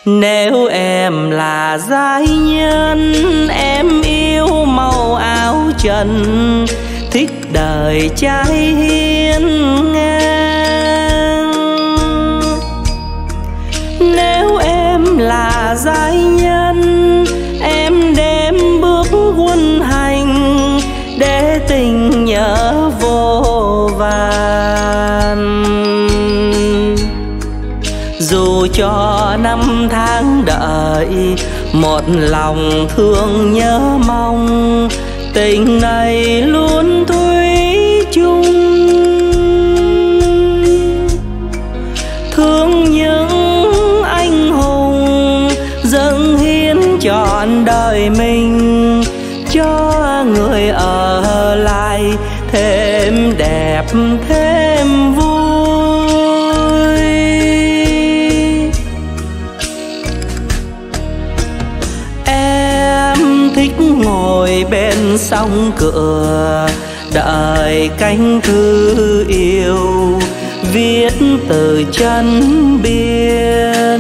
Nếu em là giai nhân, em yêu màu áo trần, thích đời trai hiên ngang. Nếu em là giai nhân, em đem bước quân hành, để tình nhớ vô vàn. Dù cho năm tháng đợi, một lòng thương nhớ mong, tình này luôn thủy chung. Thương những anh hùng dâng hiến trọn đời mình, cho người ở lại thêm đẹp thêm vui. Em thích ngồi bên sông cửa, đợi cánh thư yêu viết từ chân biên.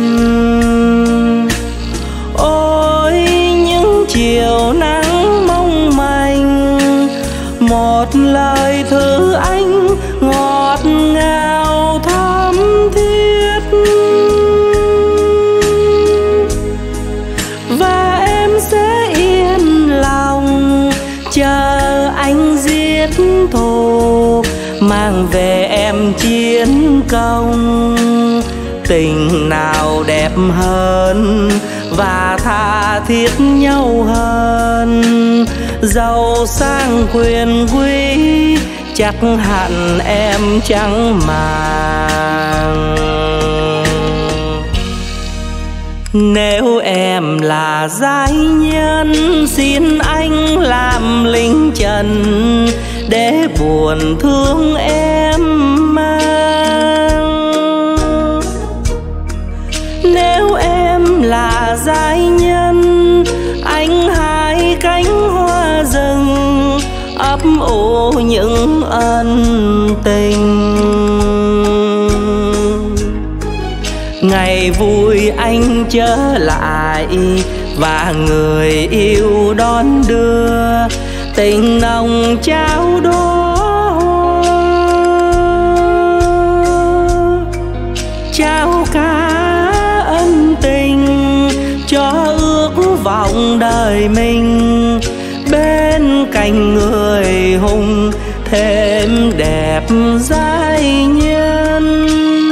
Ôi những chiều nắng mong manh, một lời thư anh ngọt ngào thắm thiết. Và em sẽ yên lòng chờ anh giết thù, mang về em chiến công. Tình nào đẹp hơn và tha thiết nhau hơn, giàu sang quyền quý chắc hẳn em chẳng màng. Nếu em là giai nhân, xin anh làm lính trần, để buồn thương em mang. Nếu em là giai nhân, anh hái cánh hoa rừng, ấp ủ những ân tình. Ngày vui anh trở lại và người yêu đón đưa, tình nồng trao đóa trao cả ân tình, cho ước vọng đời mình. Bên cạnh người hùng thêm đẹp giai nhân.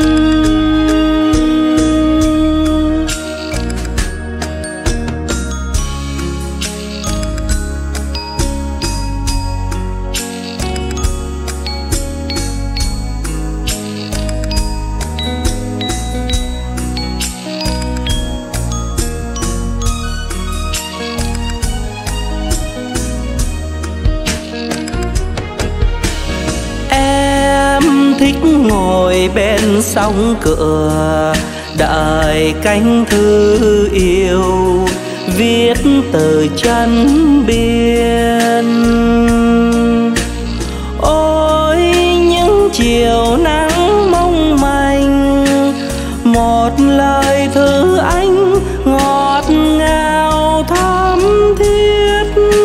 Thích ngồi bên sông cửa, đợi cánh thư yêu viết từ chân biên. Ôi những chiều nắng mong manh, một lời thư anh ngọt ngào thắm thiết.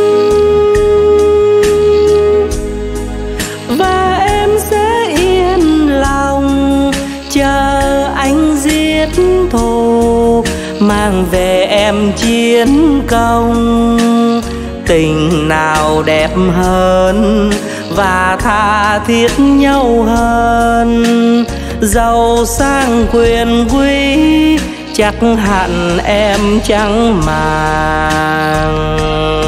Và em sẽ yên lòng chờ anh giết thù, mang về em chiến công. Tình nào đẹp hơn và tha thiết nhau hơn, giàu sang quyền quý chắc hẳn em chẳng màng.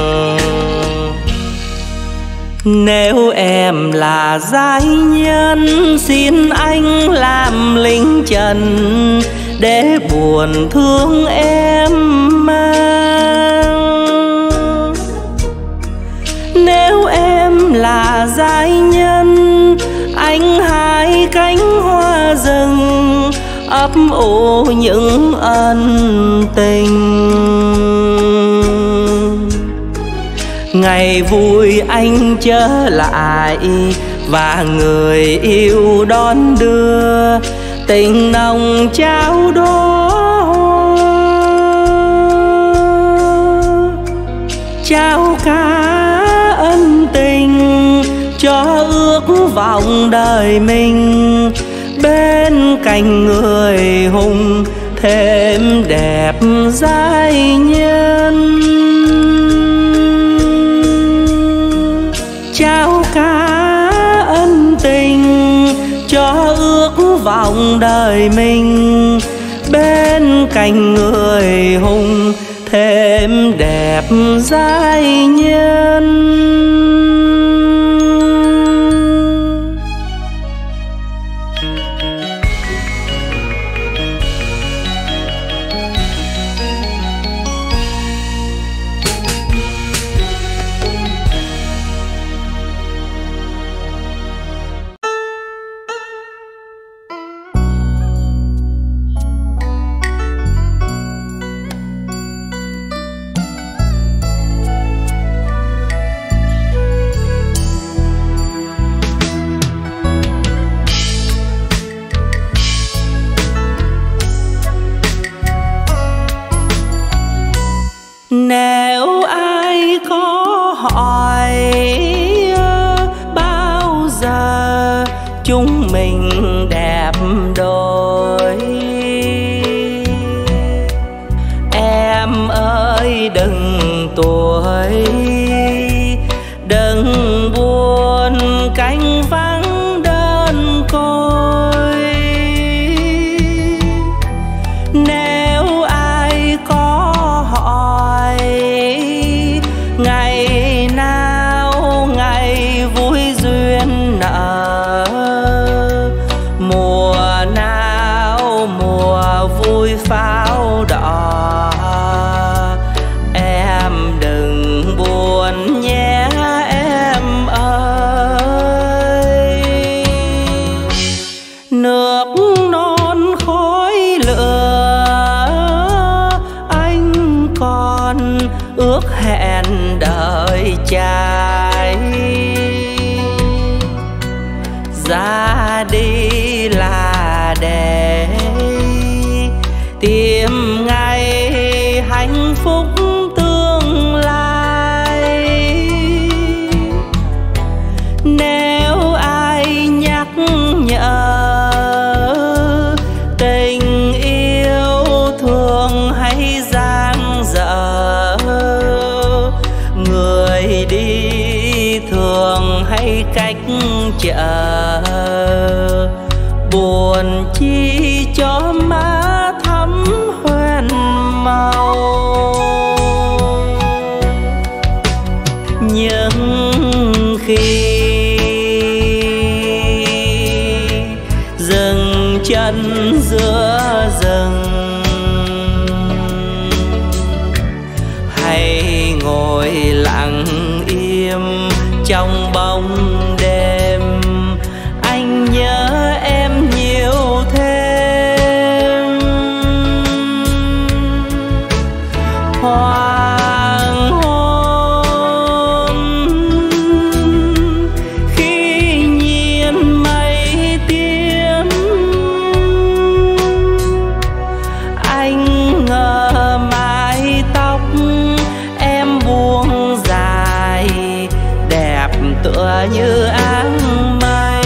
Nếu em là giai nhân, xin anh làm lính trần, để buồn thương em mang. Nếu em là giai nhân, anh hái cánh hoa rừng, ấp ủ những ân tình. Ngày vui anh trở lại và người yêu đón đưa, tình nồng trao đóa vọng đời mình, bên cạnh người hùng thêm đẹp giai nhân. Trao cả ân tình cho ước vọng đời mình, bên cạnh người hùng thêm đẹp giai nhân. Nếu ai có hỏi bao giờ chúng mình đẹp đôi, em ơi đừng tuổi, đừng buồn cánh vắng đơn côi. Nếu ai có hỏi ngày nào ngày vui duyên nở, mùa nào mùa vui pháo đỏ, em đừng buồn nhé em ơi. Nước non khói lửa anh còn ước hẹn đợi trai, ra đi là để tìm ngày hạnh phúc tương lai. Nếu ai nhắc nhở tình yêu thương hay dang dở, người đi thường hay cách chở, buồn chi cho má thắm hoen màu. Nhưng khi dừng chân giữa rừng, hay ngồi lặng im trong bóng đêm, anh nhớ em nhiều thêm. Hoàng hôn khi nhiên mây tím, anh ngờ mái tóc em buông dài, đẹp tựa như áng mây.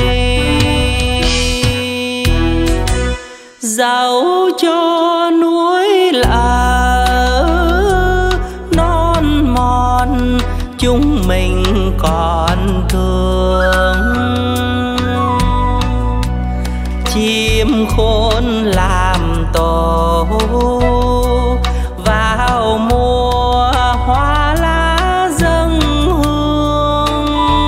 Dẫu cho núi lở non mòn, chúng mình còn thương. Chim khôn làm tổ vào mùa hoa lá dâng hương,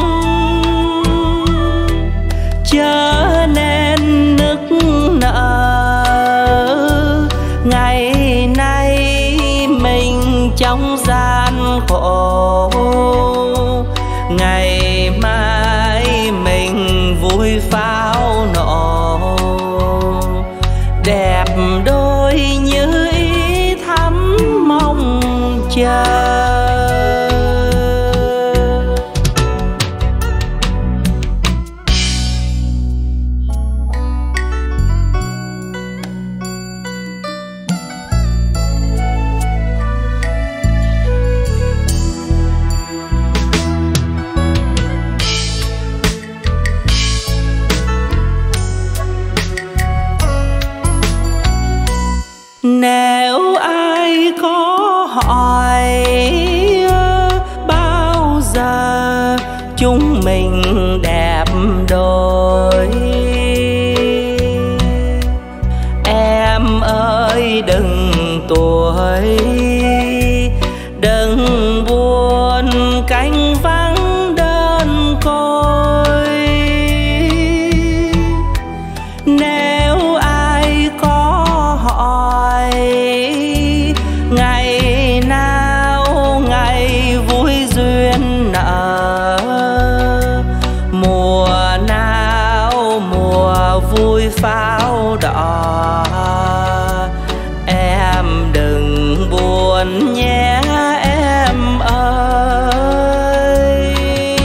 chớ nên nức nở ngày nay mình trong gian khổ, ngày mai mình vui pháo nổ. Đẹp đôi như ý thắm mong Nếu ai có hỏi bao giờ chúng mình đẹp đôi, em ơi đừng tuổi, đừng buồn cánh vắng đơn côi. Nếu ai có hỏi ngày nào ngày vui duyên nở, mùa nào mùa vui pháo đỏ, em đừng buồn nhé em ơi.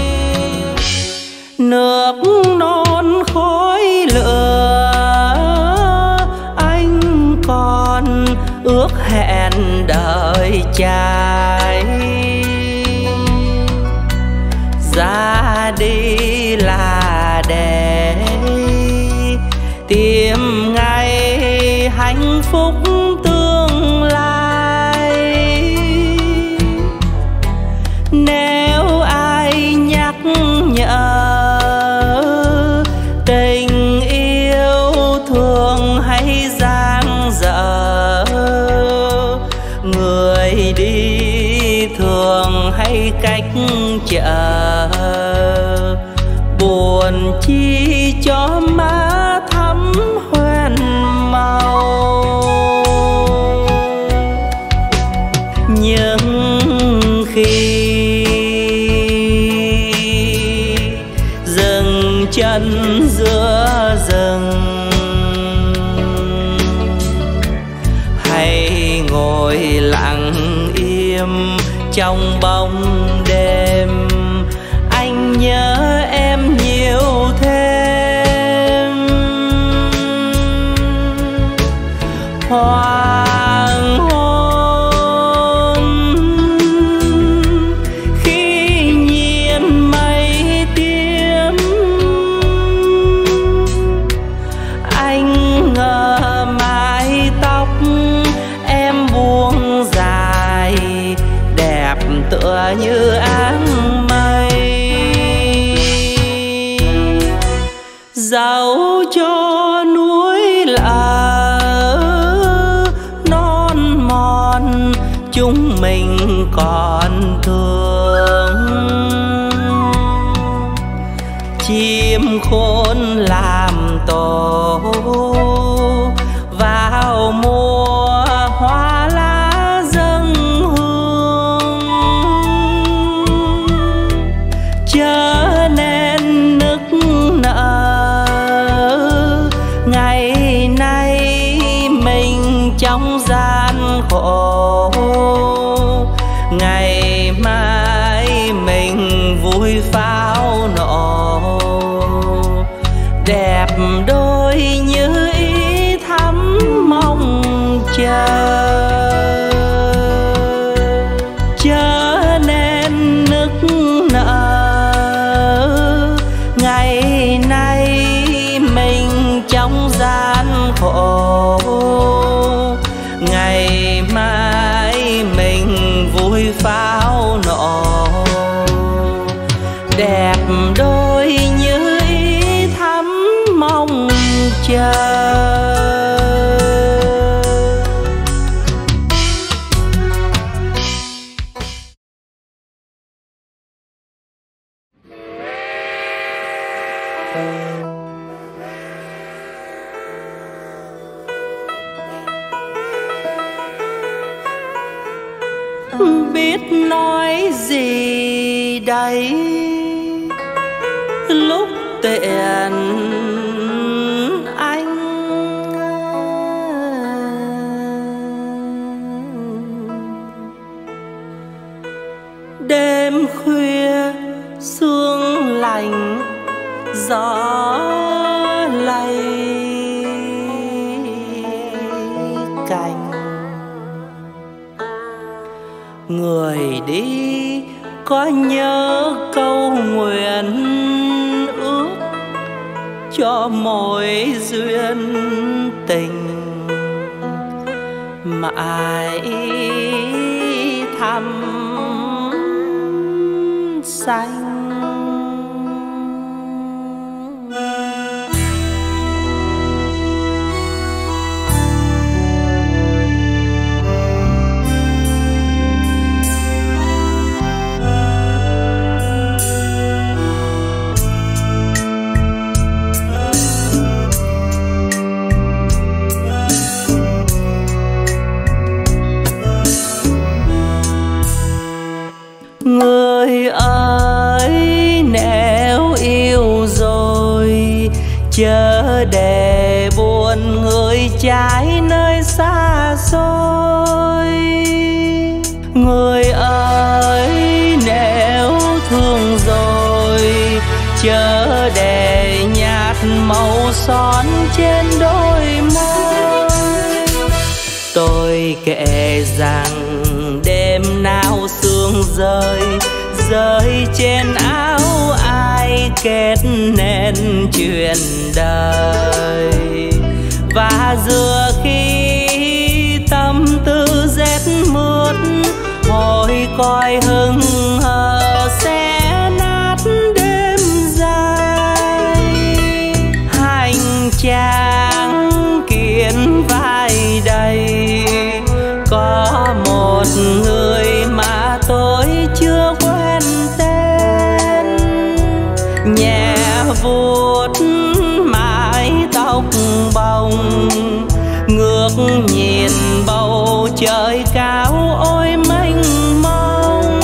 Nước non khói lửa anh còn ước hẹn đợi trai, ra đi là để tìm ngày hạnh phúc tương lai. Nếu ai nhắc nhở tình yêu thương hay dang dở, người đi thường hay cách chở, buồn chi cho má thắm hoen màu. Nhưng khi dừng chân giữa rừng, hay ngồi lặng im trong bóng đêm, anh nhớ em nhiều thêm. Hoàng hôn khi nhiên mây tím, anh ngờ mái tóc em buông dài, đẹp tựa như áng mây. Dẫu cho núi lở non mòn, chúng mình còn thương. Chim khôn làm tổ vào mùa hoa lá dâng hương, chớ nên nức nở ngày nay mình trong gian khổ, ngày mai mình vui pháo nổ. Đẹp đôi như ý thắm mong chờ, chớ nên nức nở ngày nay mình trong gian khổ, ngày mai mình vui pháo nổ. Đẹp đôi như ý thắm mong chờ. Biết nói gì đây lúc tiện anh, đêm khuya sương lạnh gió lay cành. Người đi có nhớ câu nguyện ước cho mối duyên tình, mãi thăm xanh. Người ơi, nếu yêu rồi chớ để buồn người trái nơi xa xôi. Người ơi, nếu thương rồi chớ để nhạt màu son trên đôi môi. Tôi kể rằng đêm nào sương rơi rơi trên áo ai kết nên chuyện đời. Và giữa khi tâm tư rét mướt hồi coi hững hờ sẽ nát đêm dài. Hành trang kiên vai đầy có một người mà tôi chưa quen tên. Nhẹ vuốt mái tóc bồng ngước nhìn bầu trời cao ôi mênh mông.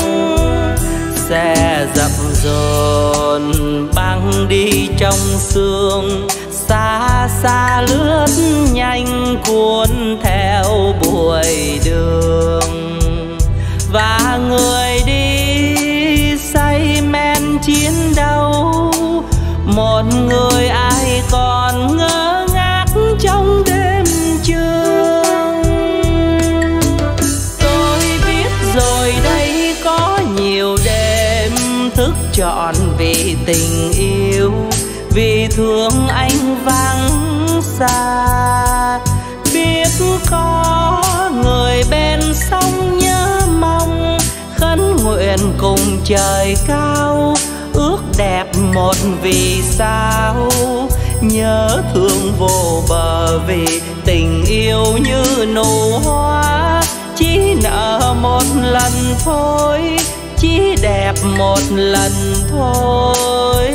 Xe dập dồn băng đi trong sương xa xa lướt nhanh cuốn theo bụi đường. Và người đi say men chiến đấu, một người ai còn ngơ ngác trong đêm trường. Tôi biết rồi đây có nhiều đêm thức trọn vì tình yêu, vì thương anh vắng xa. Biết có người bên sông nhớ mong khấn nguyện cùng trời cao, ước đẹp một vì sao. Nhớ thương vô bờ vì tình yêu như nụ hoa, chỉ nở một lần thôi, chỉ đẹp một lần thôi.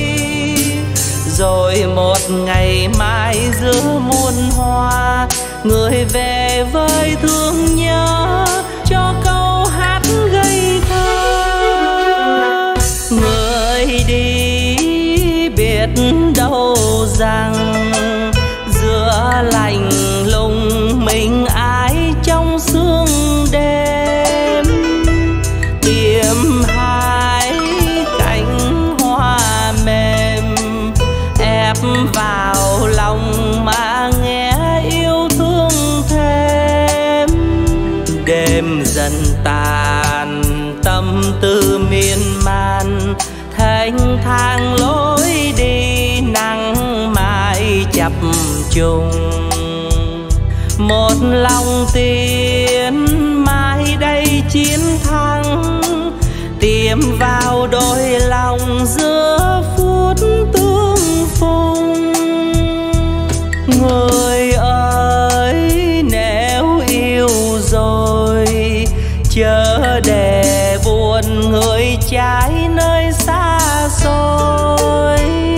Rồi một ngày mai giữa muôn hoa, người về với thương nhớ cho câu hát ngây thơ. Người đi biết đâu rằng giữa lạnh lùng mình ai trong sương đêm. Tìm hai cánh hoa mềm ép vào lòng mà nghe yêu thương thêm. Đêm dần tàn tâm tư miên man, thênh thang lối đi nắng mai chập trùng. Một lòng tiến mai đây chiến thắng, tiêm vào đôi lòng giữa phút tương phùng. Người ơi, nếu yêu rồi chớ để buồn người trái nơi xa xôi.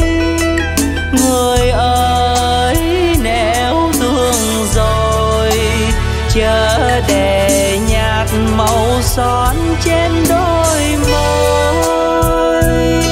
Người ơi, nếu thương rồi chớ để nhạt màu son trên đôi môi.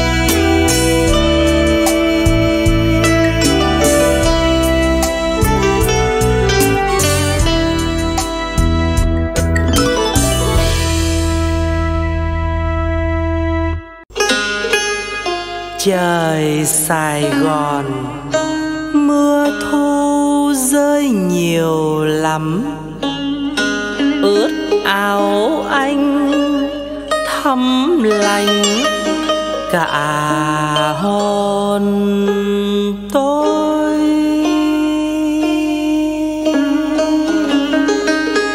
Trời Sài Gòn mưa thu rơi nhiều lắm, ướt áo anh thấm lạnh cả hồn tôi.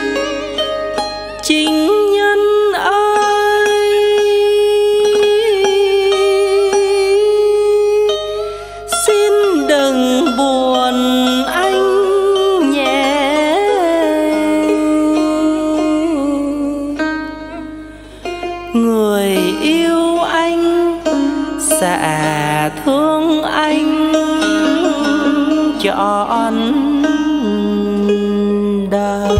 trọn đời.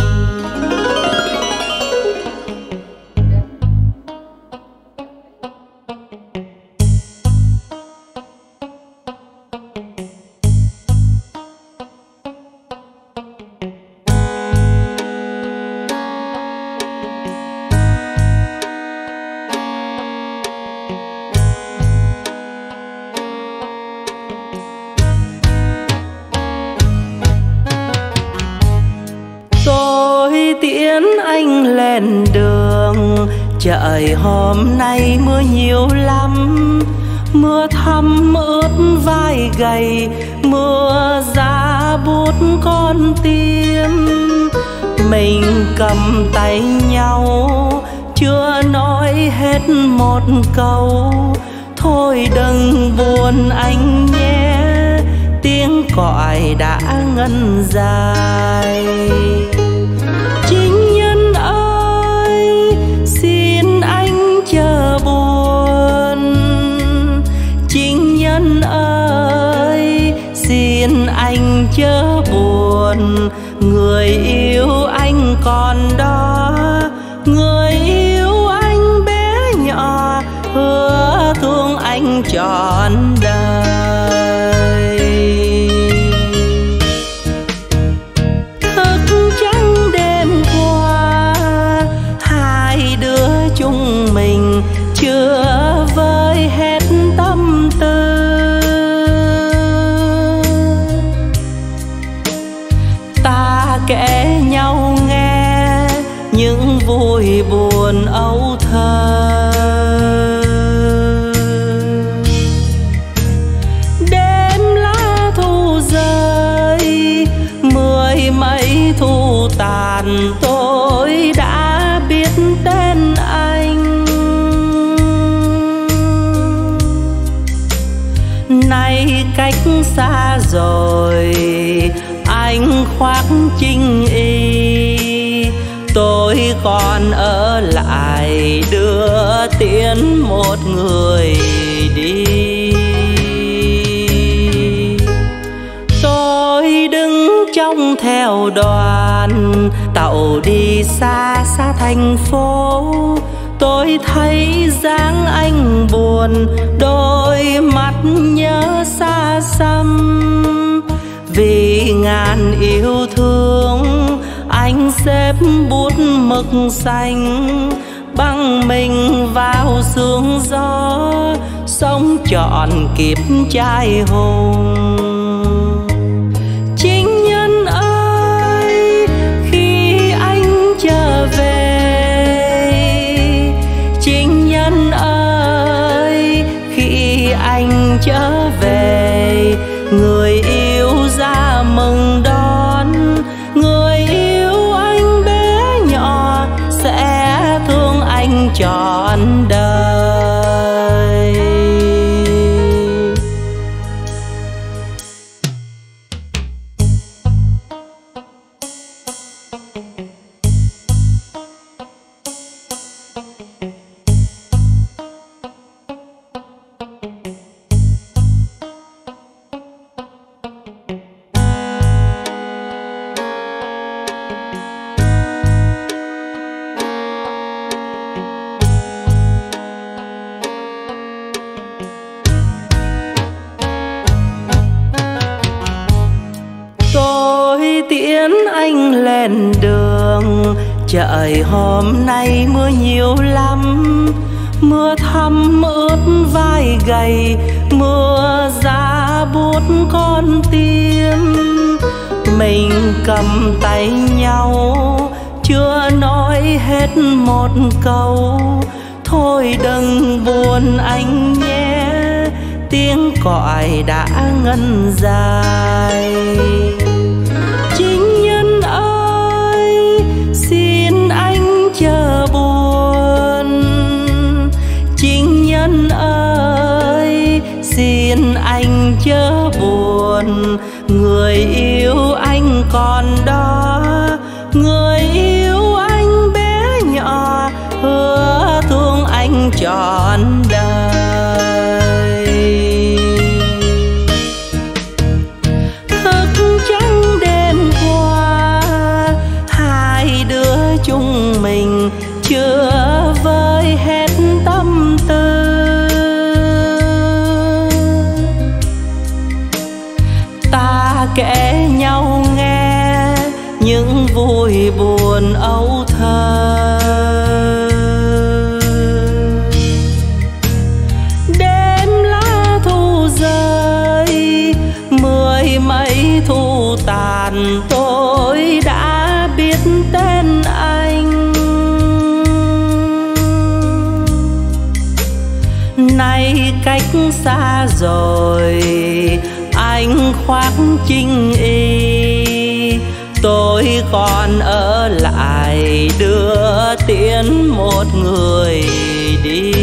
Tiễn anh lên đường, trời hôm nay mưa nhiều lắm. Mưa thấm ướt vai gầy, mưa giá buốt con tim. Mình cầm tay nhau chưa nói hết một câu. Thôi đừng buồn anh nhé, tiếng còi đã ngân dài. Chính nhân ơi, xin anh chớ buồn. Chính nhân ơi, xin anh chớ buồn. Người yêu anh còn đó, người yêu anh bé nhỏ, hứa thương anh trọn đời. Thức trắng đêm qua, hai đứa chúng mình chưa vơi hết tâm tư. Ta kể nhau nghe những vui buồn âu thơ. Đêm lá thu rơi, mười mấy thu tàn, tôi đã biết tên anh. Nay cách xa rồi, anh khoác chinh y, tôi còn ở lại đưa tiễn một người đi. Tôi đứng trông theo đoàn tàu đi xa xa thành phố. Tôi thấy dáng anh buồn, đôi mắt nhớ xa xăm. Vì ngàn yêu thương, anh xếp bút mực xanh, băng mình vào sương gió, sống trọn kiếp trai hùng. Chính nhân ơi, khi anh trở về, chính nhân ơi, khi anh trở về, người yêu ra mừng đón. Người yêu anh bé nhỏ sẽ thương anh trọn đời. Tiễn anh lên đường, trời hôm nay mưa nhiều lắm. Mưa thấm ướt vai gầy, mưa giá buốt con tim. Mình cầm tay nhau chưa nói hết một câu. Thôi đừng buồn anh nhé, tiếng còi đã ngân dài. Chính nhân ơi, xin anh chớ buồn. Chính nhân ơi, xin anh chớ buồn. Người yêu anh còn đó, người yêu anh bé nhỏ, hứa thương anh trọn đời. tôi đã biết tên anh. Nay cách xa rồi, anh khoác chinh y, tôi còn ở lại đưa tiễn một người đi.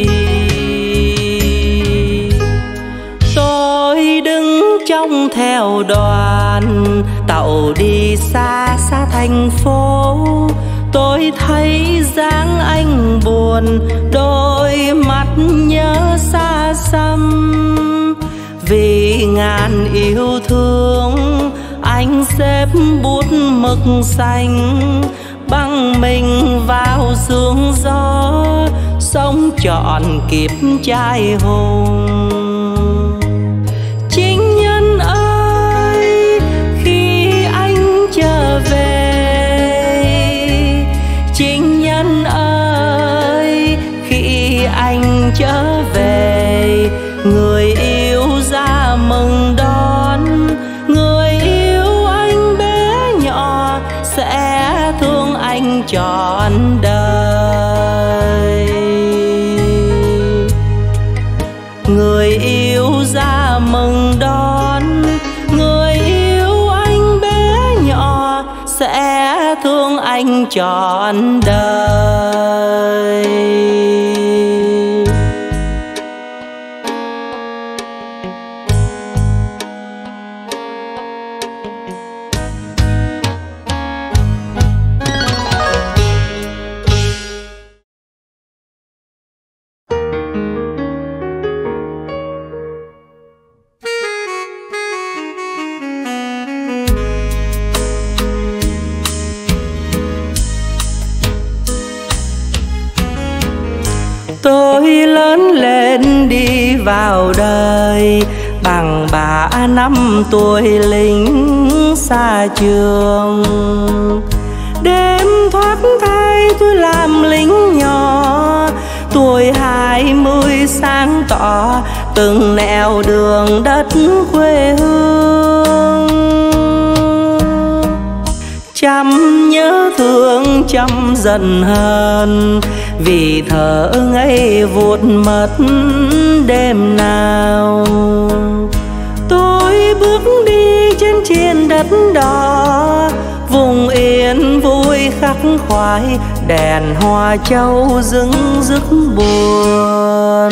Tôi đứng trong theo đoàn tàu đi xa xa thành phố, tôi thấy dáng anh buồn, đôi mắt nhớ xa xăm. Vì ngàn yêu thương anh xếp bút mực xanh, băng mình vào sương gió, sống trọn kiếp trai hùng. Chính nhân ơi, khi anh trở về, chính nhân ơi, khi anh trở về, người yêu ra mừng đón. Người yêu anh bé nhỏ sẽ thương anh trọn đời. Người yêu ra mừng đón, người yêu anh bé nhỏ sẽ thương anh trọn đời. Tôi lớn lên đi vào đời bằng 3 năm tuổi lính xa trường. Đêm thoát thai tôi làm lính nhỏ, tuổi 20 sáng tỏ từng nẻo đường đất quê hương. Trăm nhớ thương trăm dần hơn, vì thở ngây vụt mất đêm nào. Tôi bước đi trên triền đất đỏ, vùng yên vui khắc khoải, đèn hoa châu dưng dứt buồn.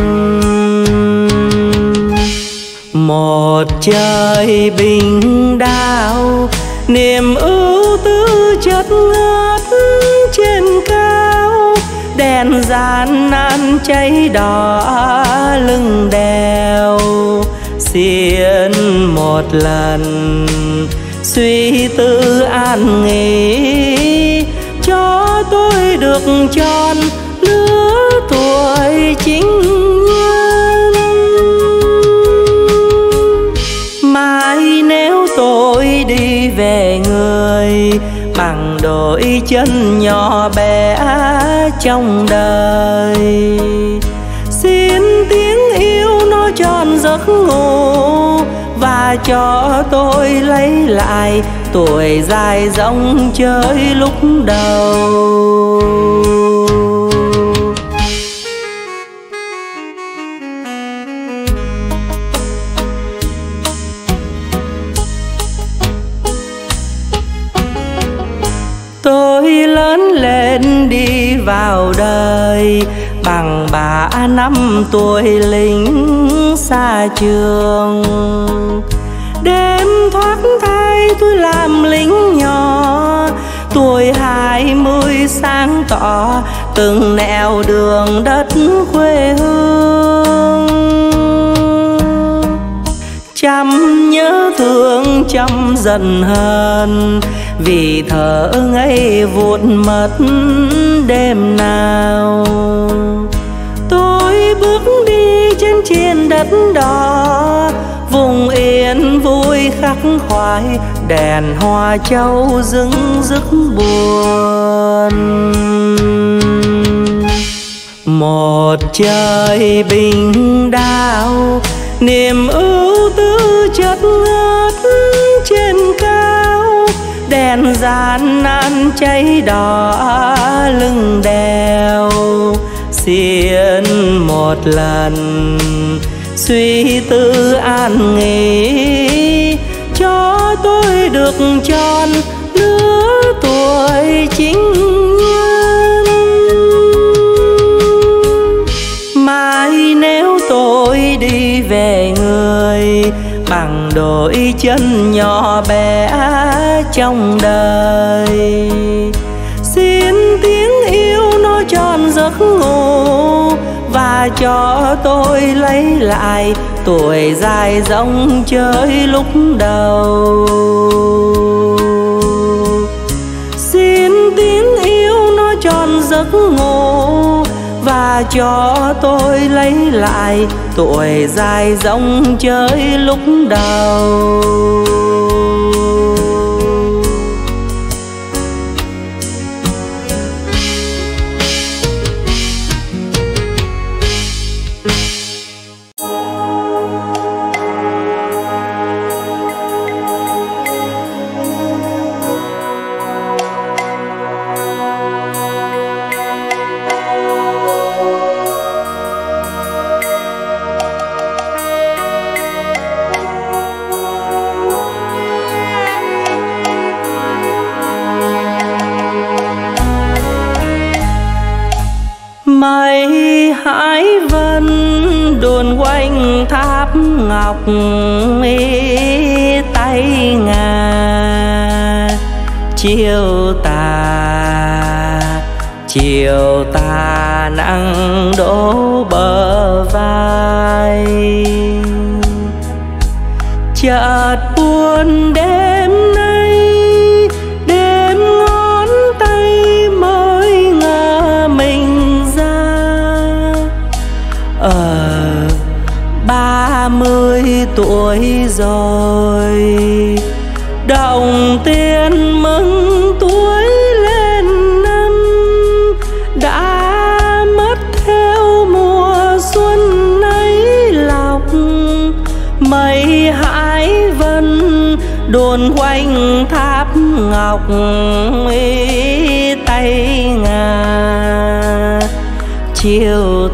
Một trời bình đào, niềm ưu tư chất ngất trên cao, đèn gian nan cháy đỏ lưng đèo. Xiên một lần suy tư an nghỉ, cho tôi được tròn lứa tuổi chính nhân. Mai nếu tôi đi về người, bằng đôi chân nhỏ bé trong đời, xin tiếng yêu nó tròn giấc ngủ, và cho tôi lấy lại tuổi dài rong chơi lúc đầu. Tôi lớn lên đi vào đời bằng 3 năm tuổi lính xa trường. Đêm thoát thai tôi làm lính nhỏ, tuổi 20 sáng tỏ từng nẻo đường đất quê hương. Trăm nhớ thương trăm dần hơn, vì thở ngây vụt mất đêm nào. Tôi bước đi trên triền đất đỏ, vùng yên vui khắc khoải, đèn hoa châu dưng dứt buồn. Một trời bình đào, niềm ưu tư chất ngất trên cao, đèn gian nan cháy đỏ lưng đèo. Xiên một lần suy tư an nghỉ, cho tôi được tròn lứa tuổi chính nhân. Mai nếu tôi đi về người, bằng đôi chân nhỏ bé trong đời, xin tiếng yêu nó tròn giấc ngủ, và cho tôi lấy lại tuổi dài rong chơi lúc đầu. Xin tiếng yêu nó tròn giấc ngủ, và cho tôi lấy lại tuổi dài rong chơi lúc đầu. Mây hải vân đồn quanh tháp ngọc, tay ngà chiều tà nắng đổ bờ vai. Chợt buồn đêm nay, đêm ngón tay mới ngờ mình ra. 30 tuổi rồi, đồng tiền mừng tuổi lên năm, đã mất theo mùa xuân ấy lọc. Mây hải vân đồn quanh tháp ngọc, tay ngà chiều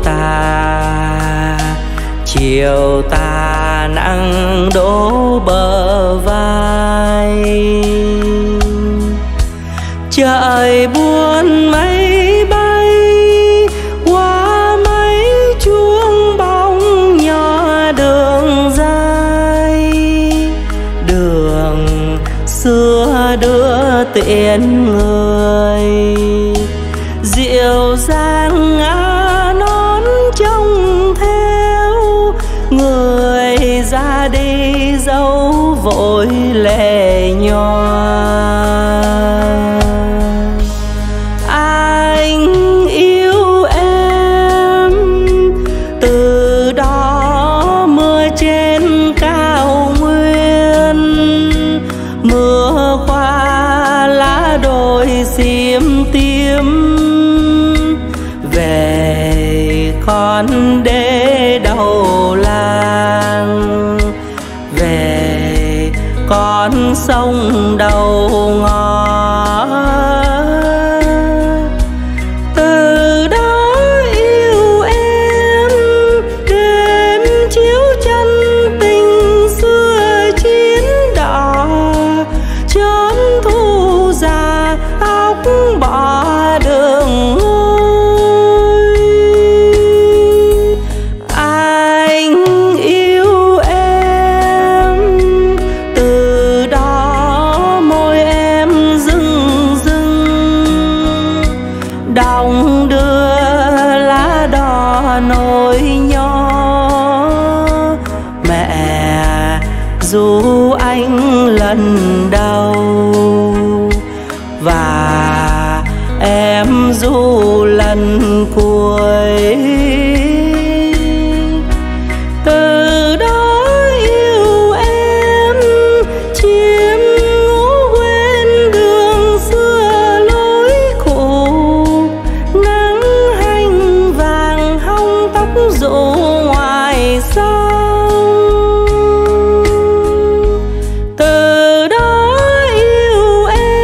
tà nắng đổ bờ vai. Trời buồn mây bay qua mấy chuông bóng nhỏ đường dài. Đường xưa đưa tiễn người, dịu dàng ngả nón trông theo. Người ra đi dấu vội lệ nhòa. Anh yêu em, từ đó mưa trên cao nguyên. Mưa qua lá đồi xiêm tiêm, về con đê đầu làng, về con sông đầu ngõ. Từ đó yêu em, đêm chiếu chân tình xưa chiến đỏ. Chớm thu già óc bỏ đường ngôi. Anh yêu em, từ đó môi em rưng rưng, đong đưa lá đỏ nỗi nho. Mẹ ru anh lần đầu, và em ru lần cuối. Từ đó yêu em, chiêm ngủ quên đường xưa lối cũ. Nắng hành vàng hong tóc rủ ngoài sông. Từ đó yêu em,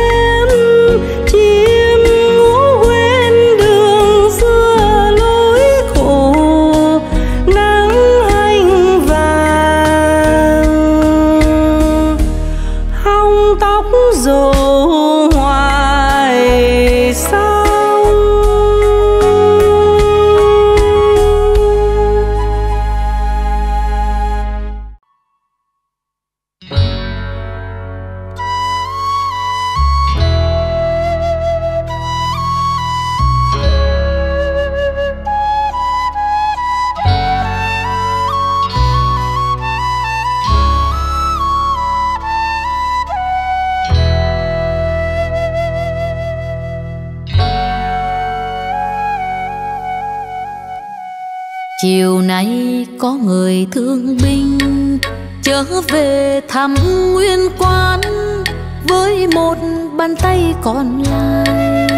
Chiều nay có người thương binh trở về thăm nguyên quán với một bàn tay còn lại.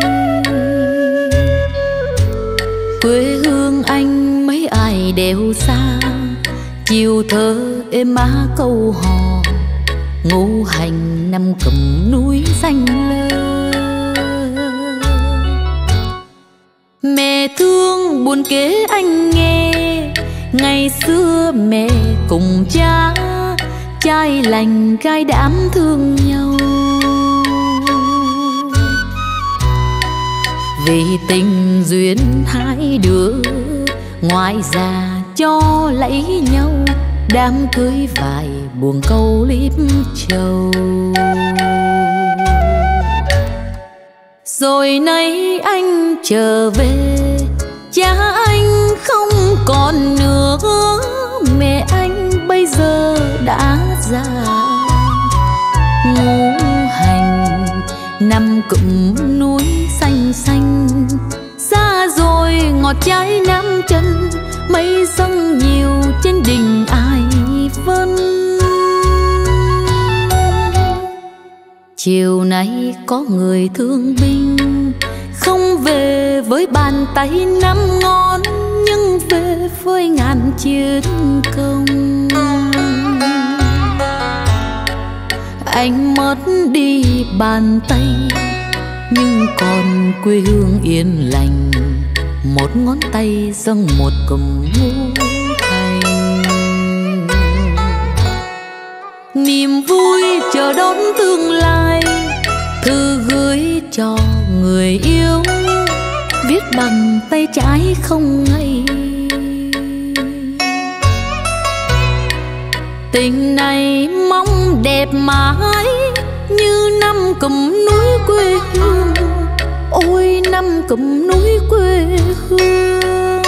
Quê hương anh mấy ai đều xa, chiều thơ êm má câu hò, ngũ hành nằm cầm núi xanh lơ. Mẹ thương buồn kể anh nghe, ngày xưa mẹ cùng cha, trai lành gái đám thương nhau. Vì tình duyên hai đứa, ngoại già cho lấy nhau, đám cưới vài buồn câu líp trầu. Rồi nay anh trở về, cha anh không còn nữa, mẹ anh bây giờ đã già. Ngũ hành nằm cụm núi xanh xanh, xa rồi ngọt trái Nam chân, mây sông nhiều trên đỉnh Ai Vân. Chiều nay có người thương binh không về với bàn tay năm ngón, nhưng về với ngàn chiến công. Anh mất đi bàn tay nhưng còn quê hương yên lành, một ngón tay dâng một cùm ngũ hành. Niềm vui chờ đón tương lai, thư gửi cho người yêu, viết bằng tay trái không ngây. Tình này mong đẹp mãi như năm cụm núi quê hương, ôi năm cụm núi quê hương.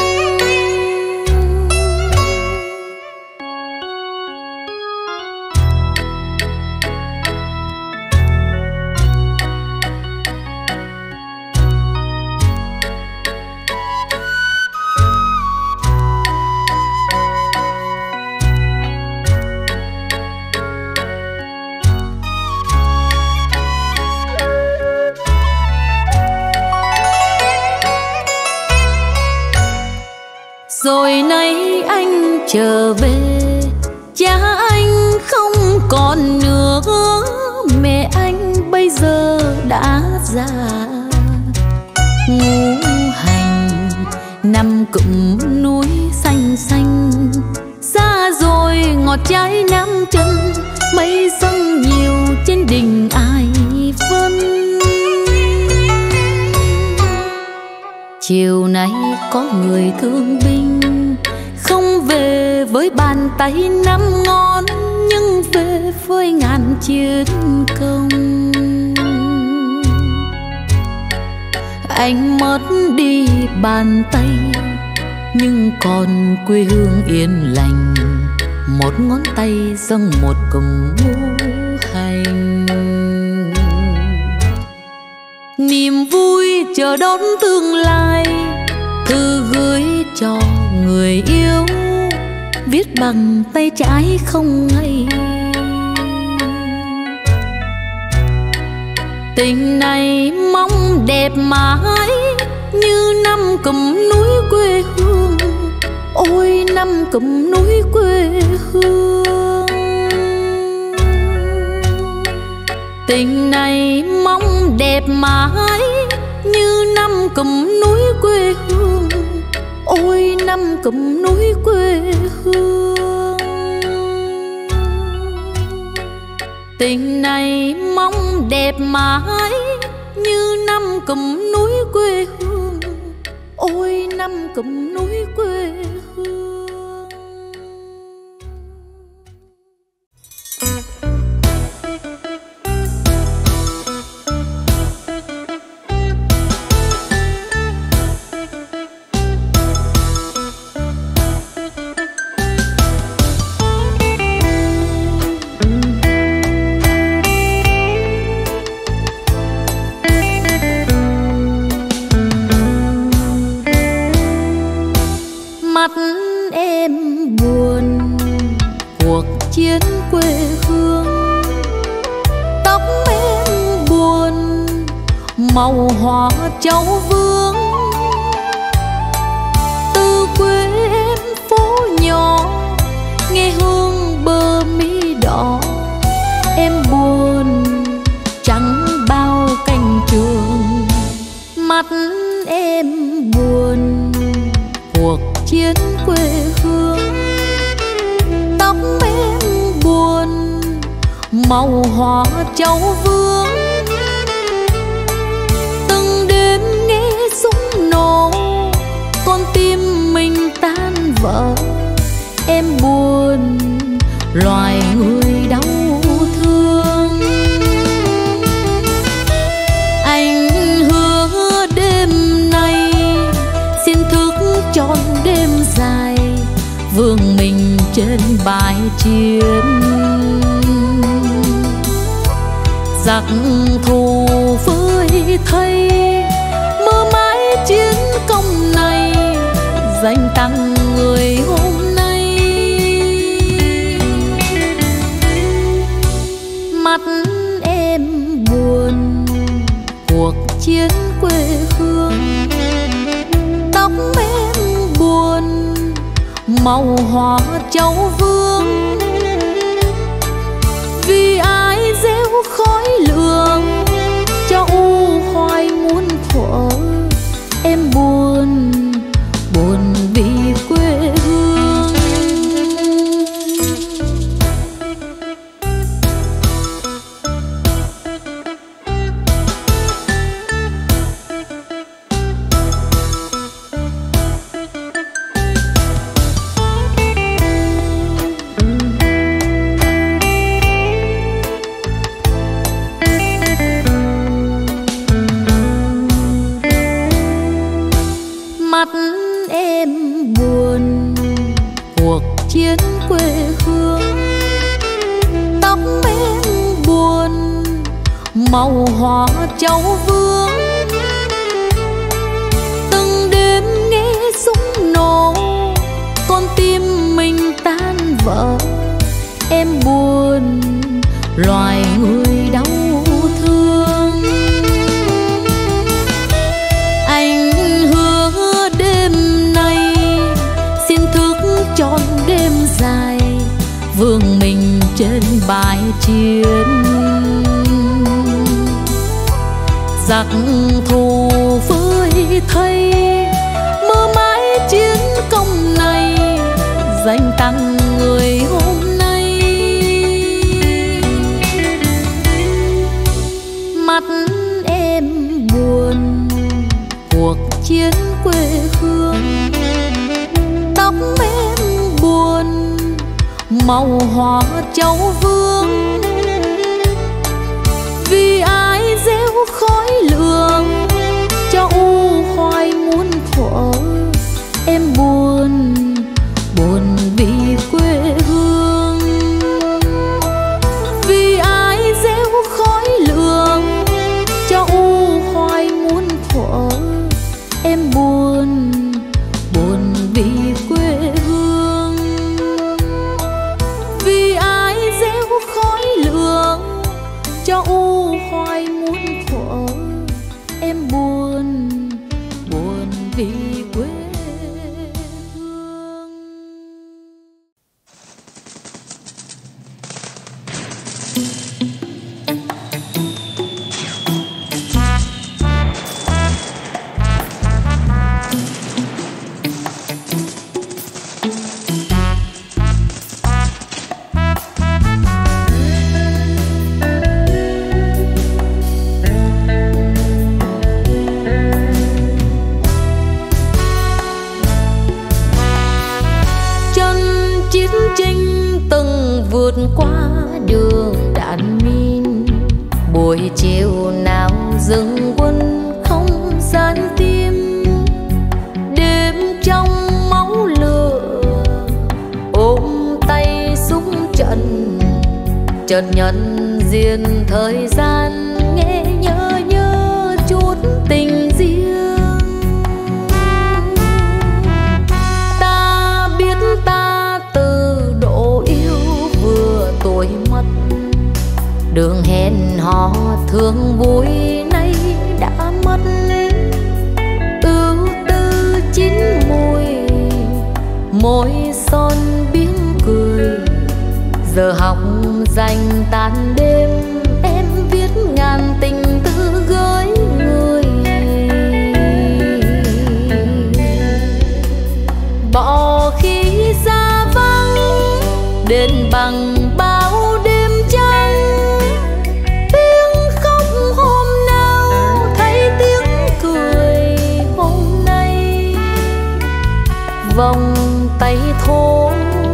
Rồi nay anh trở về, cha anh không còn nữa, mẹ anh bây giờ đã già. Ngũ hành nằm cụm núi xanh xanh, xa rồi ngọt trái Nam chân, mây sông nhiều trên đỉnh Ai Vân. Chiều nay có người thương binh không về với bàn tay năm ngón, nhưng về với ngàn chiến công. Anh mất đi bàn tay nhưng còn quê hương yên lành, một ngón tay dâng một cùm ngũ hành. Niềm vui chờ đón tương lai, thư gửi cho người yêu, viết bằng tay trái không ngây. Tình này mong đẹp mãi như năm cụm núi quê hương, ôi năm cụm núi quê hương. Tình này mong đẹp mãi như năm cụm núi quê hương, ôi năm cụm núi quê hương. Tình này mong đẹp mãi như năm cụm núi quê hương, ôi năm cụm núi quê hương. Mặt màu hoa cháu vương. Từ quê em phố nhỏ nghe hương bờ mi đỏ, em buồn trắng bao cánh trường. Mắt em buồn cuộc chiến quê hương, tóc em buồn màu hoa cháu vương. Từng đêm nghe súng nổ, con tim mình tan vỡ. Em buồn loài người đau thương. Anh hứa đêm nay xin thức trọn đêm dài, vương mình trên bãi chiến. Giặc thù với thây mơ mãi chiến công này, danh tặng người hôm nay. Mắt em buồn cuộc chiến quê hương, tóc em buồn màu hoa cháu vương. Vì ai gieo khói lửa cho u hoài muôn thuở, em buồn buồn vì quê hương. Mắt em buồn cuộc chiến quê hương, tóc em buồn màu hoa cháu vương. Từng đêm nghe súng nổ, con tim mình tan vỡ. Em buồn loài người đau thương. Anh hứa đêm nay xin thức trọn đêm dài, vương mình trên bãi chiến. Giặc thù với thây mơ mãi chiến công này, danh tặng người hôm nay. Mắt em buồn cuộc chiến quê hương, tóc em buồn màu hoa cháu vương. Vì ai gieo khói lửa cho u hoài muôn thuở, em buồn buồn vì quê hương. Vì ai gieo khói lửa cho u hoài muôn thuở, em buồn buồn vì quê hương. Vì ai gieo khói lửa cho u hoài muôn thuở, em buồn buồn vì quê hương. Qua đường đạn min, buổi chiều nào dừng quân không gian tim. Đêm trong máu lửa ôm tay súng trận, chợt nhận diện thời gian, nghe nhớ chút tình riêng. Ta biết ta từ độ yêu vừa tuổi mất, đường hẹn hò thương vui nay đã giờ học dành tan đêm em viết ngàn tình tư gửi người. Bỏ khi xa vắng đến bằng bao đêm trắng, tiếng khóc hôm nào thấy tiếng cười hôm nay. Vòng tay thô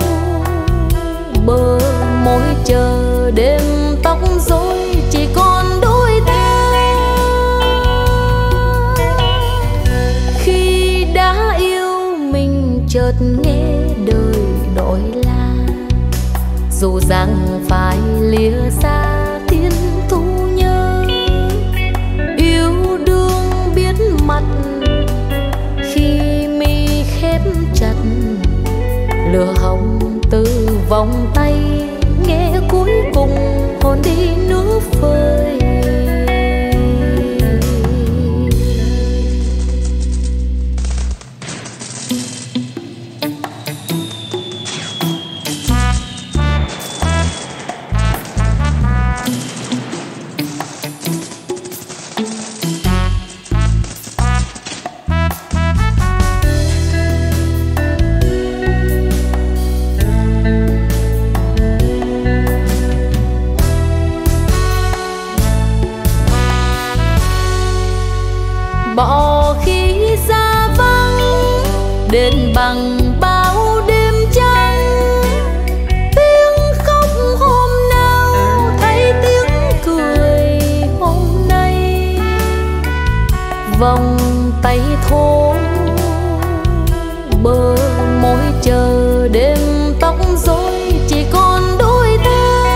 bờ môi chờ đêm tóc rối chỉ còn đôi ta. Khi đã yêu mình chợt nghe đời đổi la, dù rằng phải lìa xa thiên thu nhớ. Yêu đương biết mặt khi mi khép chặt, lửa hồng từ vòng tay nghe cuối cùng hồn đi nước phơi. Bỏ khi xa vắng đến bằng bao đêm trắng, tiếng khóc hôm nào thấy tiếng cười hôm nay. Vòng tay thô bờ môi chờ đêm tóc rối chỉ còn đôi ta.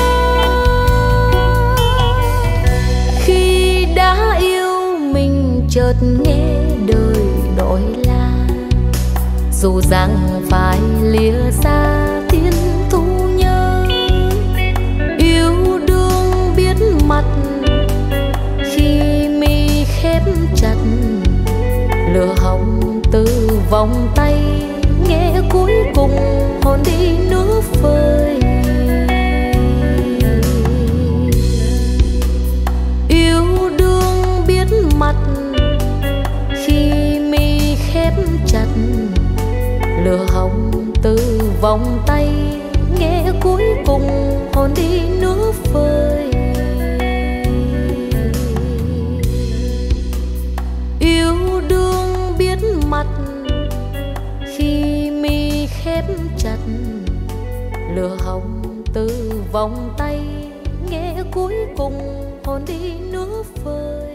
Khi đã yêu mình chợt nghe đời đổi la, dù rằng phải lìa xa thiên thu nhớ. Yêu đương biết mặt khi mi khép chặt, lửa hồng từ vòng tay nghe cuối cùng hồn đi nước phơi. Yêu đương biết mặt khi mi khép chặt, lửa hồng từ vòng tay nghe cuối cùng hồn đi nước phơi. Yêu đương biết mặt khi mi khép chặt, lửa hồng từ vòng tay nghe cuối cùng hồn đi nước phơi.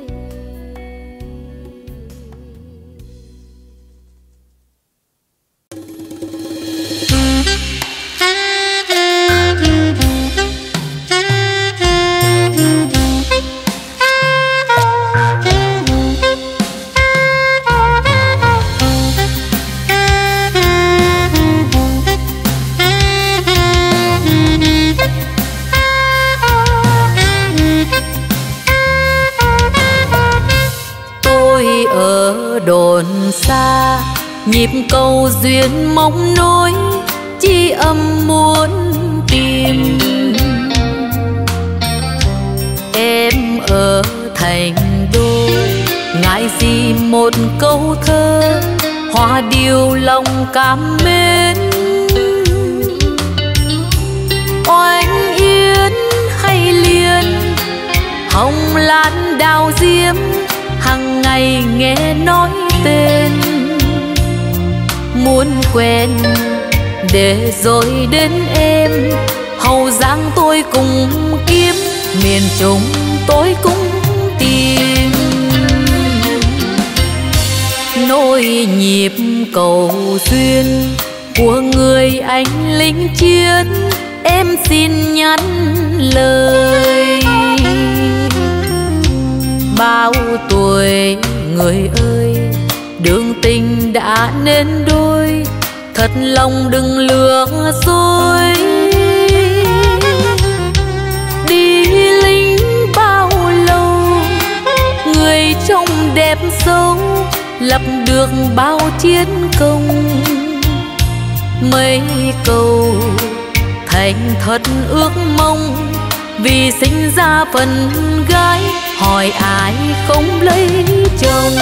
Đồn xa nhịp cầu duyên mong nối, chi âm muốn tìm. Em ở thành đô ngại gì một câu thơ, hoa điều lòng cảm mến. Oanh yến hay liên, hồng lan đào diễm, hằng ngày nghe nói tên. Muốn quen để rồi đến em, Hậu Giang tôi cùng kiếm, miền Trung tôi cũng tìm. Nối nhịp cầu duyên của người anh lính chiến, em xin nhắn lời. Bao tuổi người ơi, đường tình đã nên đôi, thật lòng đừng lừa dối. Đi lính bao lâu, người trông đẹp dấu, lập được bao chiến công. Mấy câu thành thật ước mong, vì sinh ra phần gái hỏi ai không lấy chồng.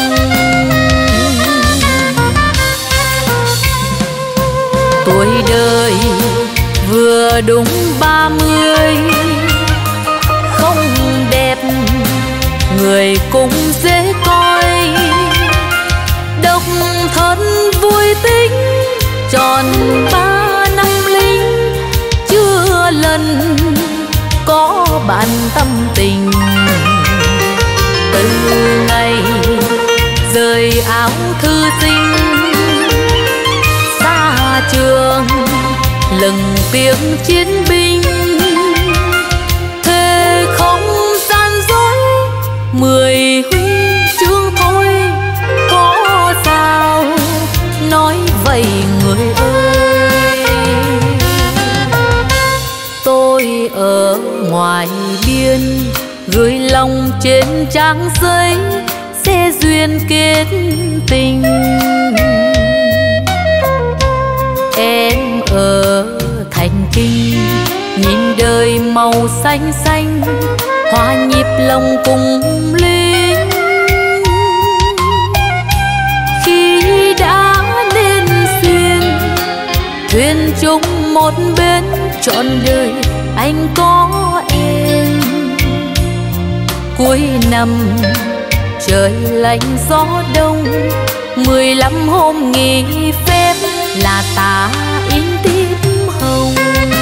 Tuổi đời vừa đúng 30, không đẹp người cũng dễ coi, độc thân vui tính tròn 3 năm lính, chưa lần có bạn tâm tình. Từ ngày rời áo thư sinh, xa trường lừng tiếng chiến binh, thề không gian dối 10 huy chương thôi, có sao nói vậy người ơi. Tôi ở ngoài biên gửi lòng trên trang giấy, sẽ duyên kết tình. Em ở thành kinh nhìn đời màu xanh xanh, hòa nhịp lòng cùng linh. Khi đã nên duyên thuyền chung một bên, trọn đời anh có em. Cuối năm trời lạnh gió đông, 15 hôm nghỉ phép là ta in tím hồng.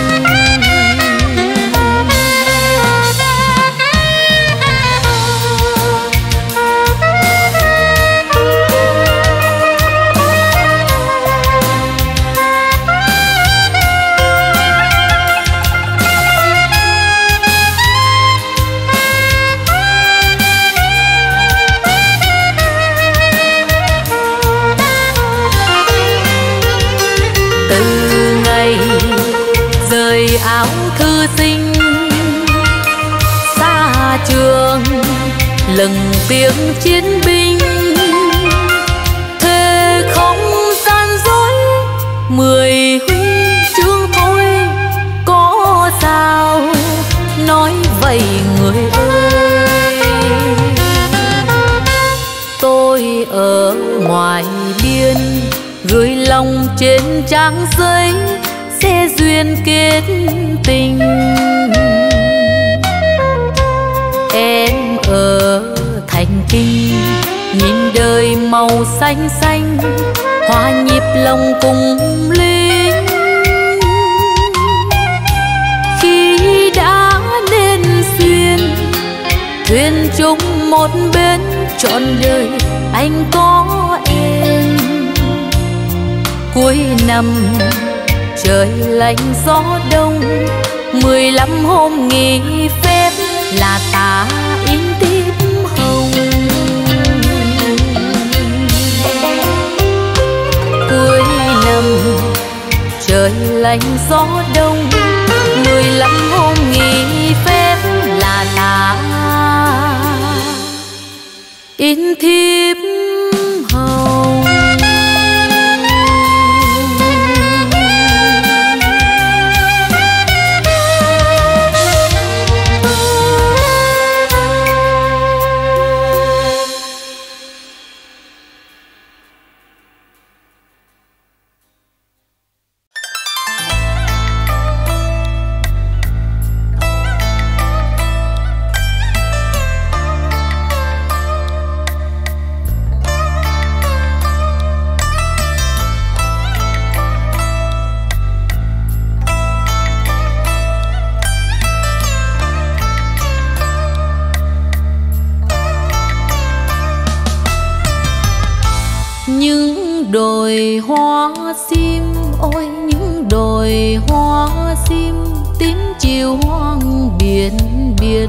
Áo thư sinh xa trường lừng tiếng chiến binh, thề không gian dối 10 huy chương thôi, có sao nói vậy người ơi. Tôi ở ngoài biên gửi lòng trên trang giấy, sẽ duyên kết tình. Em ở thành kinh nhìn đời màu xanh xanh, hòa nhịp lòng cùng linh. Khi đã nên duyên thuyền chung một bên, trọn đời anh có em. Cuối năm trời lạnh gió đông, 15 hôm nghỉ phép là ta in tím hồng. Cuối năm trời lạnh gió đông, 15 hôm nghỉ phép là ta in thiếp hồng. Những đồi hoa sim, ôi những đồi hoa sim, tím chiều hoang biển biệt.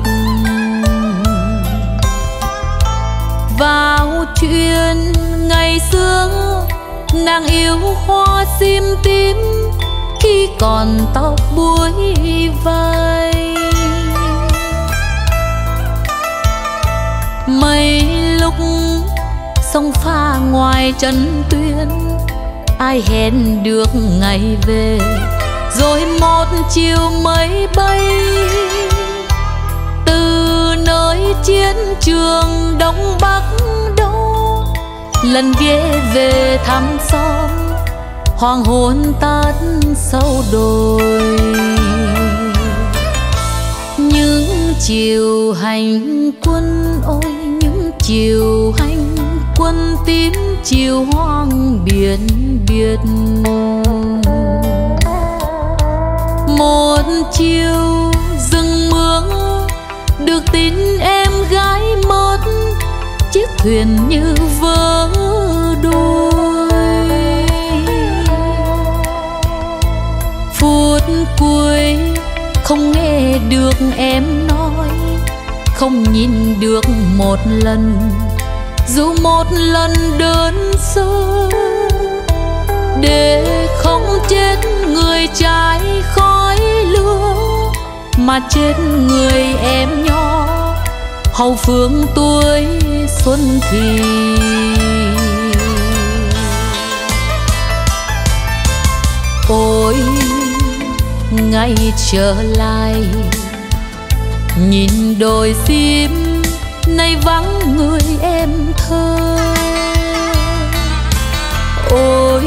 Vào chuyện ngày xưa nàng yêu hoa sim tím, khi còn tóc búi vai. Mấy lúc sông pha ngoài trần tuyên, ai hẹn được ngày về rồi một chiều mây bay từ nơi chiến trường Đông Bắc đó, lần ghé về thăm xóm hoàng hôn tắt sau đồi. Những chiều hành quân ôi, những chiều hành quân tím chiều hoang biển biệt. Một chiều rừng mưa được tin em gái mất, chiếc thuyền như vỡ đôi. Phút cuối không nghe được em nói, không nhìn được một lần, dù một lần đơn sơ, để không chết người trái khói lửa, mà chết người em nhỏ hậu phương tuổi xuân thì. Ôi ngày trở lại, nhìn đồi sim nay vắng người em thơ. Ôi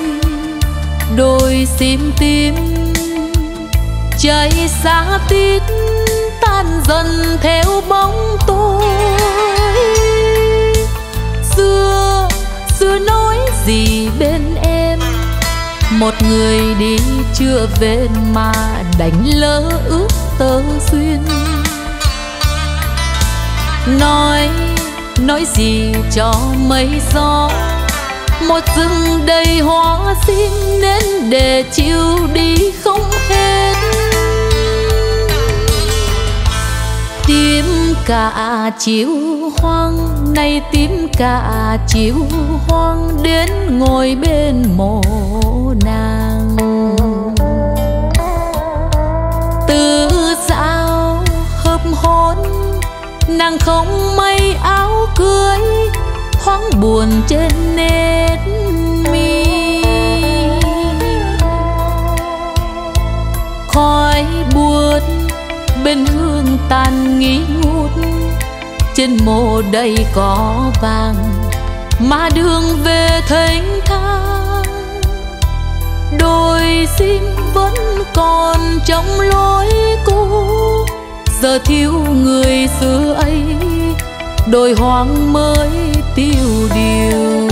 đồi sim tím cháy xa tít, tan dần theo bóng tối. Xưa nói gì bên em, một người đi chưa về mà đánh lỡ ước tơ duyên. Nói gì cho mây gió, một rừng đầy hoa xin đến để chiều đi không hết. Tím cả chiều hoang nay, tím cả chiều hoang đến ngồi bên mộ nàng. Từ dạo hợp hôn nàng không may áo cưới, thoáng buồn trên nét mi. Khói buốt bên hương tàn nghi ngút, trên mộ đầy có vàng mà đường về thênh thang. Đồi sim vẫn còn trong lối cũ, giờ thiếu người xưa ấy, đồi hoang mới tiêu điều.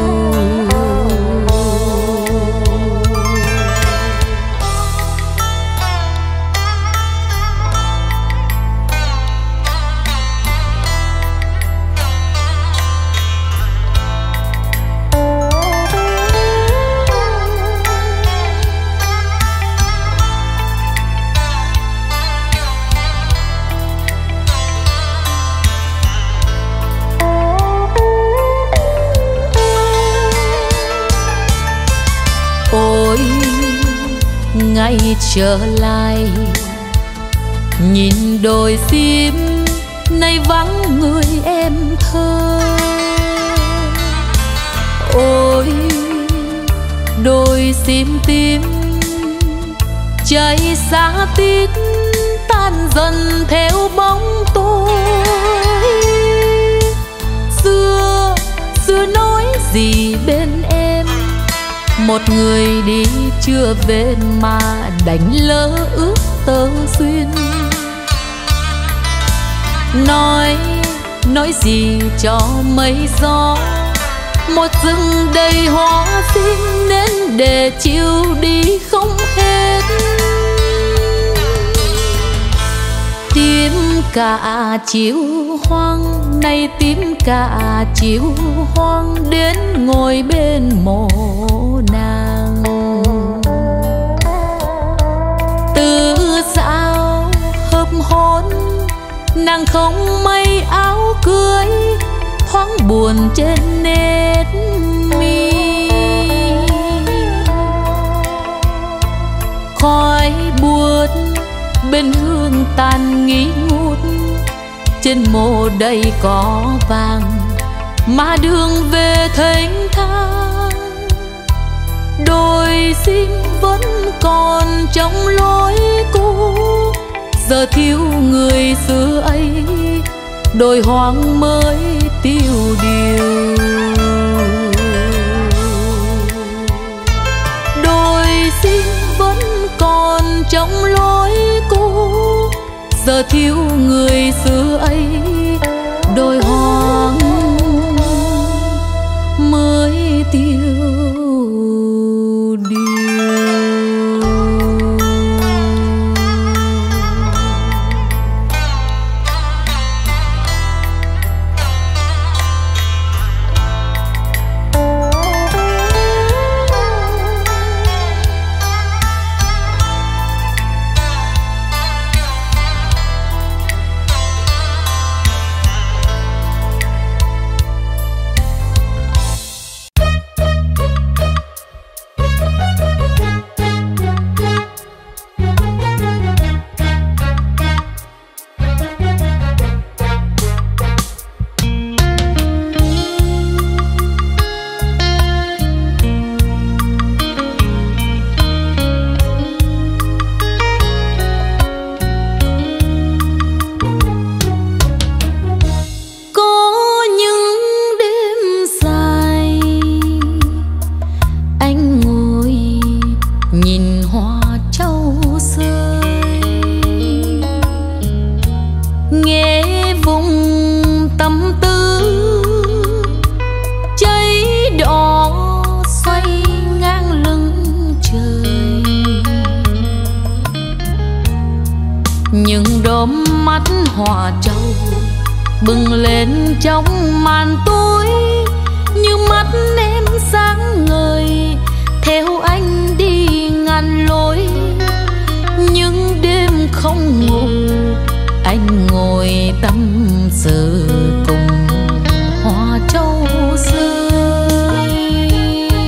Ôi ngày trở lại, nhìn đồi sim nay vắng người em thơ. Ôi đồi sim tím cháy xa tít, tan dần theo bóng tối. Xưa nói gì bên em, một người đi chưa về mà đánh lỡ ước tơ duyên. Nói gì cho mây gió, một rừng đầy hoa xin đến để chiều đi không hết. Tím cả chiều hoang nay, tím cả chiều hoang đến ngồi bên mộ nàng. Từ dạo hợp hôn nàng không may áo cưới, thoáng buồn trên nét mi. Khói buốt bên hương tàn nghi ngút, trên mộ đầy có vàng mà đường về thênh thang. Đôi sim vẫn còn trong lối cũ, giờ thiếu người xưa ấy, đồi hoang mới tiêu điều. Đôi sim vẫn còn trong lối cũ, giờ thiếu người xưa ấy, đồi hoang mới tiêu điều. Hoa trầu bừng lên trong màn tối, như mắt em sáng ngời theo anh đi ngàn lối. Những đêm không ngủ anh ngồi tâm sự cùng hoa trầu rơi.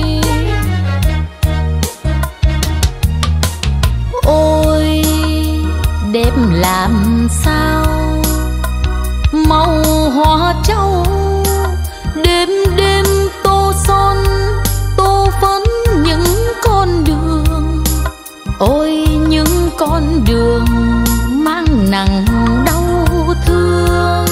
Ôi đẹp làm sao màu hoa trầu, đêm đêm tô son tô phấn những con đường. Ôi những con đường mang nặng đau thương,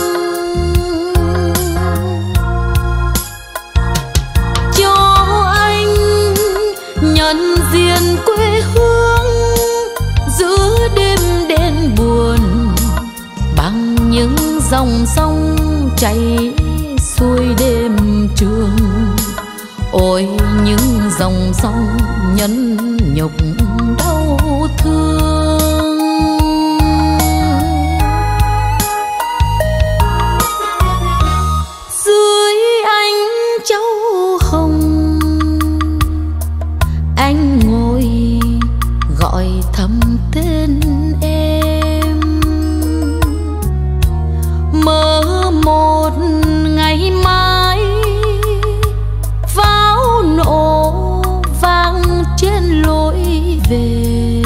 cho anh nhận diện quê hương giữa đêm đen buồn, bằng những dòng sông chảy xuôi đêm trường. Ôi những dòng sông nhẫn nhục đau thương. Dưới ánh châu hồng anh ngồi gọi thầm tên em, mơ một ngày mai pháo nổ vang trên lối về.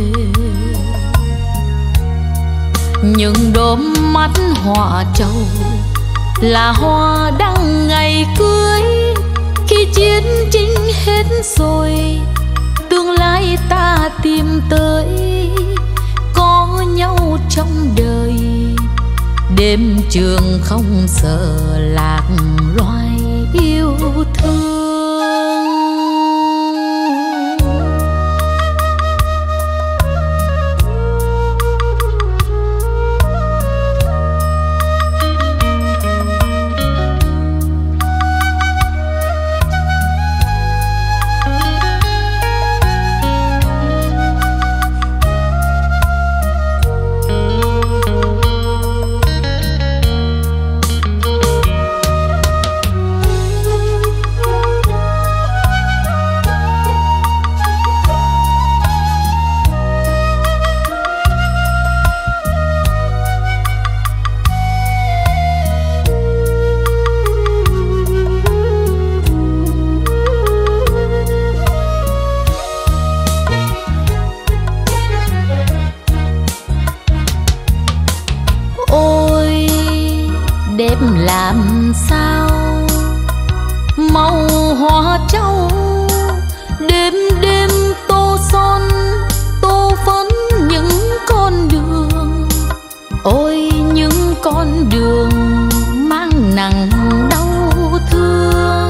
Những đốm mắt hoa trầu là hoa đăng ngày cưới, khi chiến tranh hết rồi tương lai ta tìm tới, có nhau trong đời. Đêm trường không sợ lạc loài yêu thương. Làm sao màu hoa trầu, Đêm đêm tô son tô phấn những con đường, ôi những con đường mang nặng đau thương.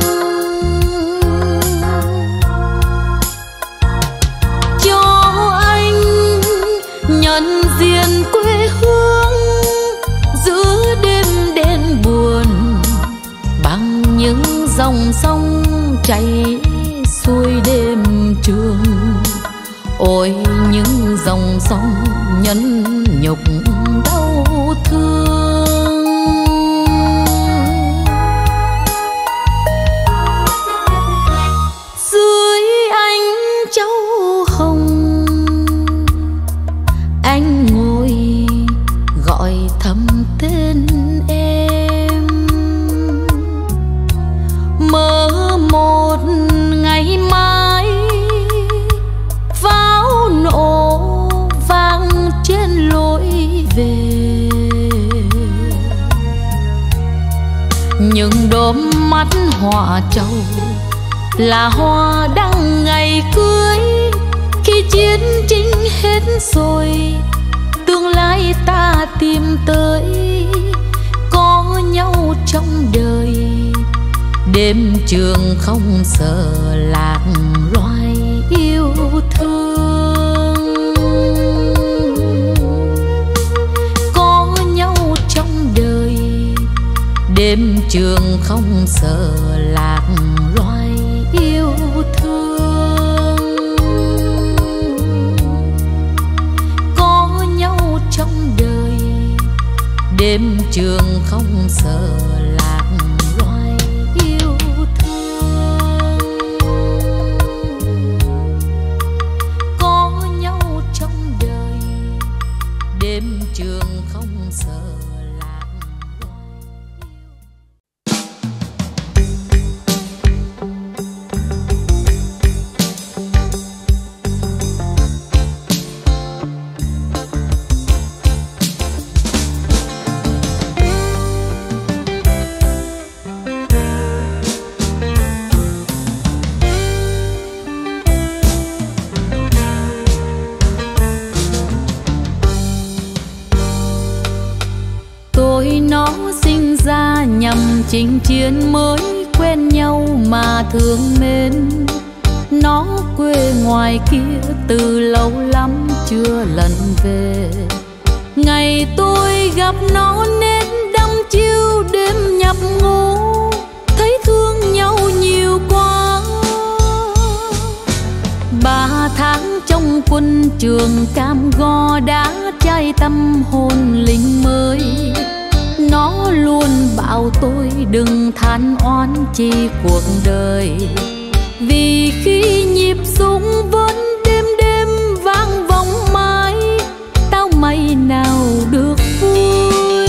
Cho anh nhận diện quê hương giữa đêm đen buồn, bằng những dòng sông chảy xuôi đêm trường. Ôi những dòng sông nhẫn nhục đau thương. Dưới ánh châu hồng anh ngồi gọi thầm tên em. Mơ một ngày mai pháo nổ vang trên lối về, những đốm mắt hoa trầu là hoa đăng ngày cưới. Khi chiến tranh hết rồi tương lai ta tìm tới, có nhau trong đời đêm trường không sợ lạc loài yêu thương. Có nhau trong đời đêm trường không sợ lạc loài yêu thương. Có nhau trong đời đêm trường không sợ lạc loài yêu thương. Có nhau trong đời đêm trường không sợ lạc loài nó sinh ra nhằm chinh chiến mới quen nhau mà thương mến. Nó quê ngoài kia từ lâu lắm chưa lần về. Ngày tôi gặp nó nét đăm chiêu đêm nhập ngũ, thấy thương nhau nhiều quá. 3 tháng trong quân trường cam go đã cháy tâm hồn lính mới. Nó luôn bảo tôi đừng than oán chi cuộc đời, vì khi nhịp súng vẫn đêm đêm vang vọng mãi, tao mày nào được vui.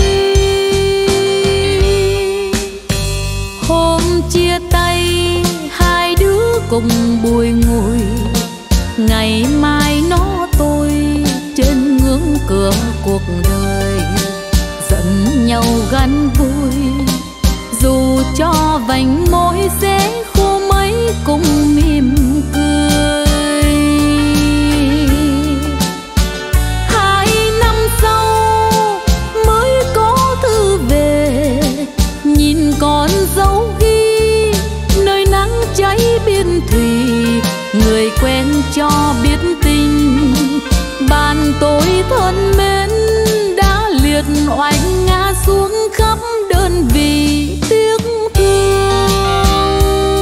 Hôm chia tay hai đứa cùng bùi ngùi, ngày mai nó tôi trên ngưỡng cửa cuộc đời. Dẫn nhau gắn vui dù cho vành môi sẽ khô mấy cùng mỉm cười. 2 năm sau mới có thư về, nhìn con dấu ghi nơi nắng cháy biên thùy. Người quen cho biết tình bàn tôi thân mến đã liệt oanh ngã xuống khắp đơn vị tiếc thương.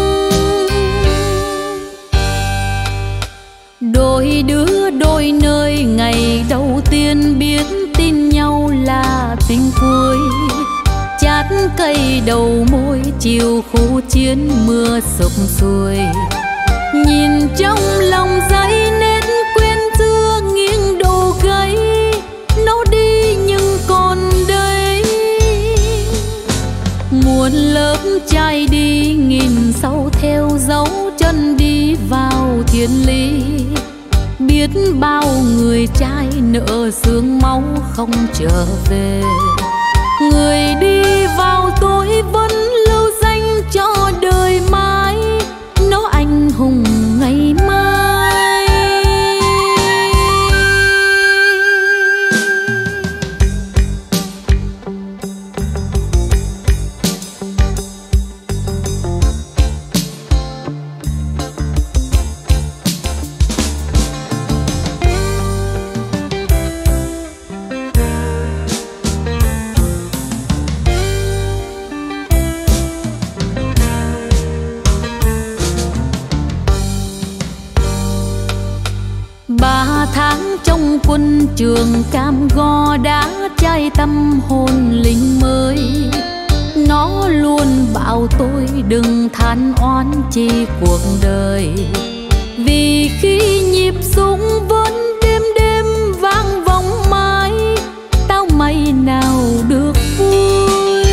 Đôi đứa đôi nơi ngày đầu tiên biết tin nhau là tình cuối. Chát cây đầu môi chiều khu chiến mưa sụp xuôi, nhìn trong lòng giấy nét quen xưa nghiêng đầu gáy. Nó đi nhưng còn đây muôn lớp trai đi nghìn sau theo dấu chân đi vào thiên lý. Biết bao người trai nợ xương máu không trở về, người đi vào tôi vẫn lưu danh cho đời mãi. Nó anh hùng ngày tháng trong quân trường cam go đã cháy tâm hồn lính mới. Nó luôn bảo tôi đừng than oán chi cuộc đời, vì khi nhịp súng vẫn đêm đêm vang vọng mãi, tao may nào được vui.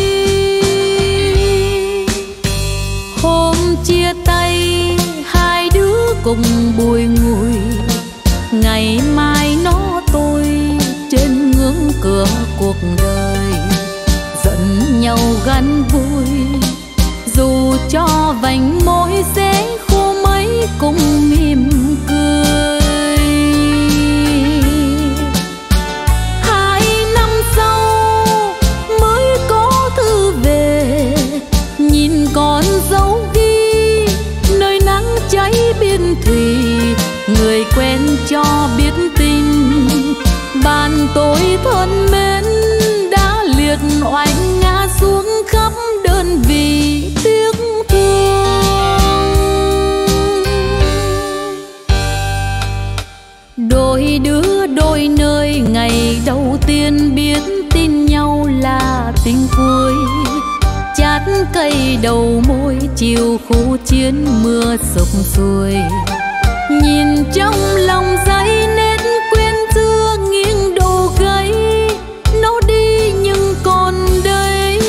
Hôm chia tay hai đứa cùng bùi ngùi, ngày mai nó tôi trên ngưỡng cửa cuộc đời. Giận nhau gắn vui, dù cho vành môi sẽ khô mấy cũng mỉm cười. 2 năm sau mới có thư về, nhìn con dấu ghi nơi nắng cháy biên thùy. Người quen cho biết tình, bạn tôi thân mến đã liệt oanh ngã xuống khắp đơn vị tiếc thương. Đôi đứa đôi nơi ngày đầu tiên biết tin nhau là tình cuối. Chát cây đầu môi chiều khu chiến mưa sụp xuôi, nhìn trong lòng giấy nét quen xưa nghiêng đồ gấy. Nó đi nhưng còn đây,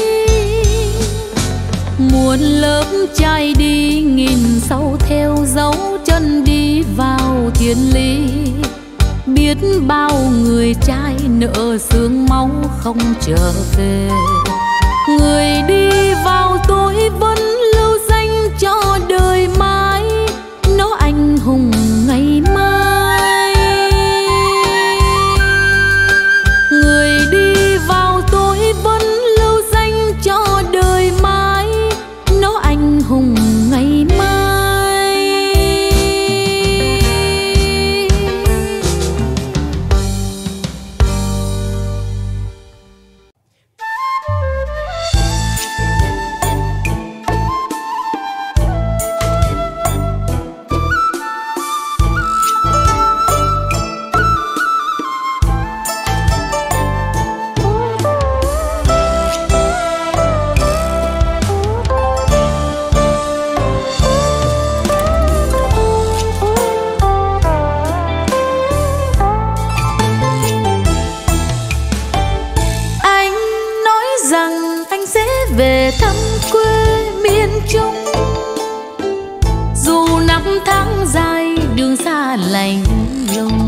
muôn lớp trai đi nghìn sau theo dấu chân đi vào thiên lý. Biết bao người trai nợ xương máu không trở về, người đi vào tôi vẫn lưu danh cho đời mãi. Nó anh hùng ngày mai, người đi vào tôi vẫn lưu danh cho đời mãi. Nó anh hùng ngày mai. Về thăm quê miền Trung, dù năm tháng dài đường xa lạnh lùng.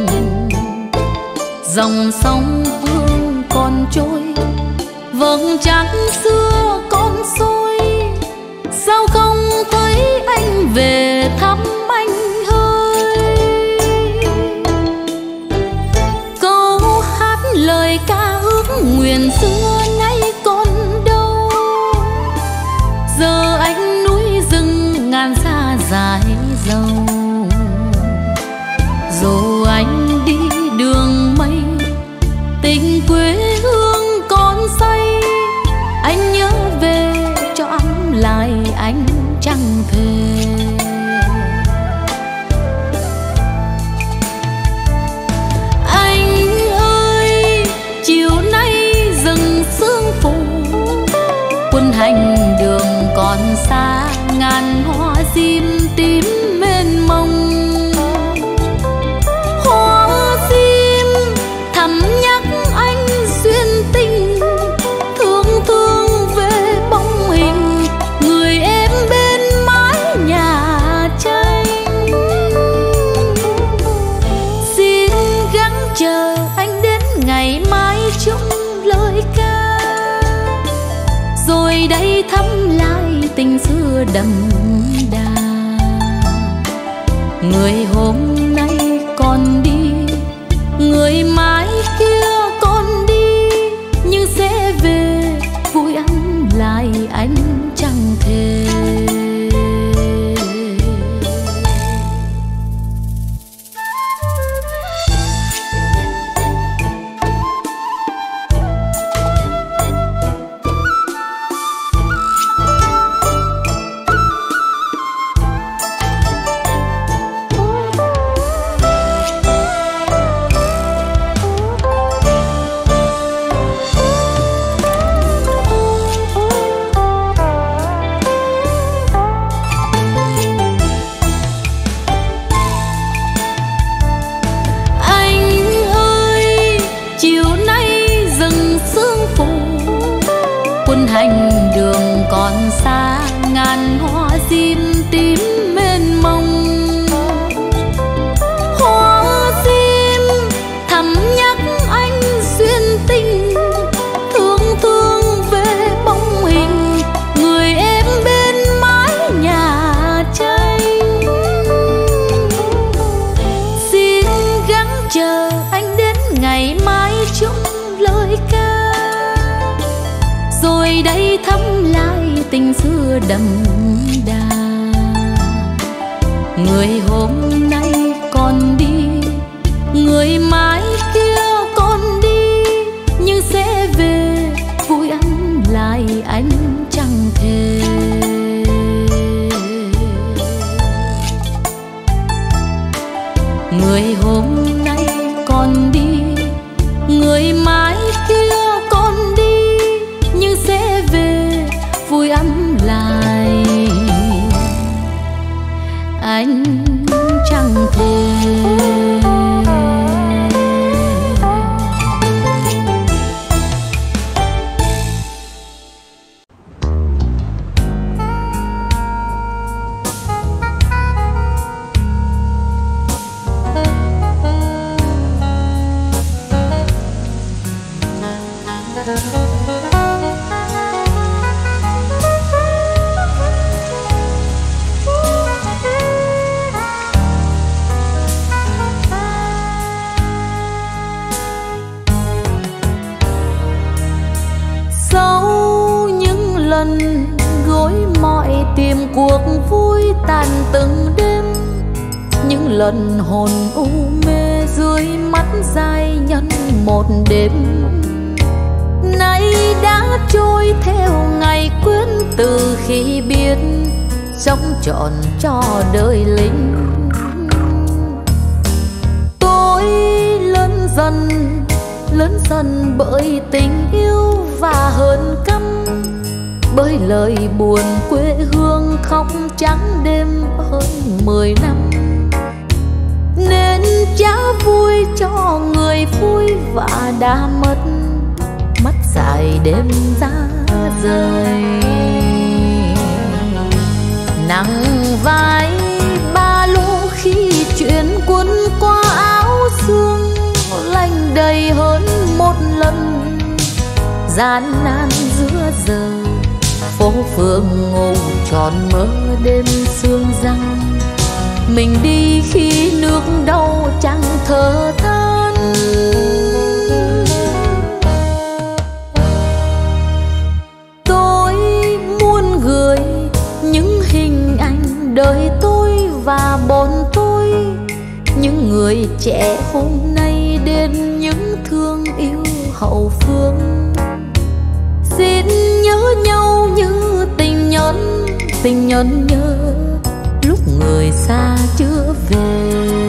Dòng sông Hương còn trôi, vầng trăng xưa còn soi. Sao không thấy anh về thăm anh ơi? Câu hát lời ca ước nguyện xưa nay còn đâu. Giờ anh núi rừng ngàn xa dài dầu, dù anh đi đường mây tình quê hương còn say. Anh nhớ về cho ấm lại anh chẳng thề. Anh ơi chiều nay rừng sương phủ, quân hành đường còn xa ngàn hoa diêm tím mênh mông. Hoa diêm thầm nhắc anh duyên tình, thương thương về bóng hình người em bên mái nhà tranh. Xin gắng chờ anh đến ngày mai chung lời ca, rồi đây thăm lại tình xưa đậm đà. Người hôm nay còn đi, người mai kia còn đi, nhưng sẽ về vui ăn lại anh chẳng thề. tình xưa đậm đà. Người hôm nay còn đi, người mai kia còn đi, nhưng sẽ về vui ăn lại anh chẳng thể. Người hôm nay còn đi, người mai kia còn đi, nhưng sẽ về vui ăn lại anh chẳng thể. Cuộc vui tàn từng đêm, những lần hồn u mê dưới mắt dài nhân một đêm. Nay đã trôi theo ngày quên từ khi biết sống trọn cho đời lính. Tôi lớn dần bởi tình yêu và hờn căm, bởi lời buồn quê hương khóc trắng đêm hơn 10 năm. Nên chả vui cho người vui và đã mất mắt dài đêm ra rời. Nặng vai ba lô khi chuyện cuốn qua áo xương, lạnh đầy hơn một lần gian nan giữa giờ. Phố phường ngủ tròn mơ đêm sương răng, mình đi khi nước đau chẳng thở than. Tôi muốn gửi những hình ảnh đời tôi và bọn tôi, những người trẻ hôm nay đến những thương yêu hậu phương. Xin nhớ nhau như tình nhân nhớ lúc người xa chưa về.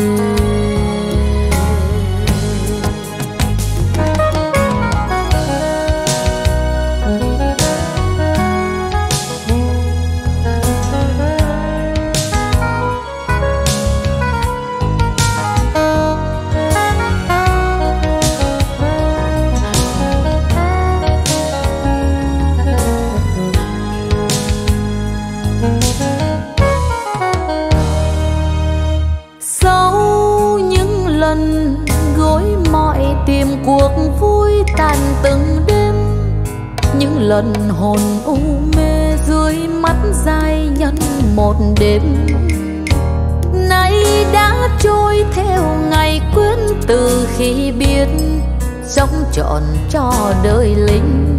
Cuộc vui tàn từng đêm, những lần hồn u mê dưới mắt dài nhân một đêm. Nay đã trôi theo ngày quên từ khi biết sống trọn cho đời lính.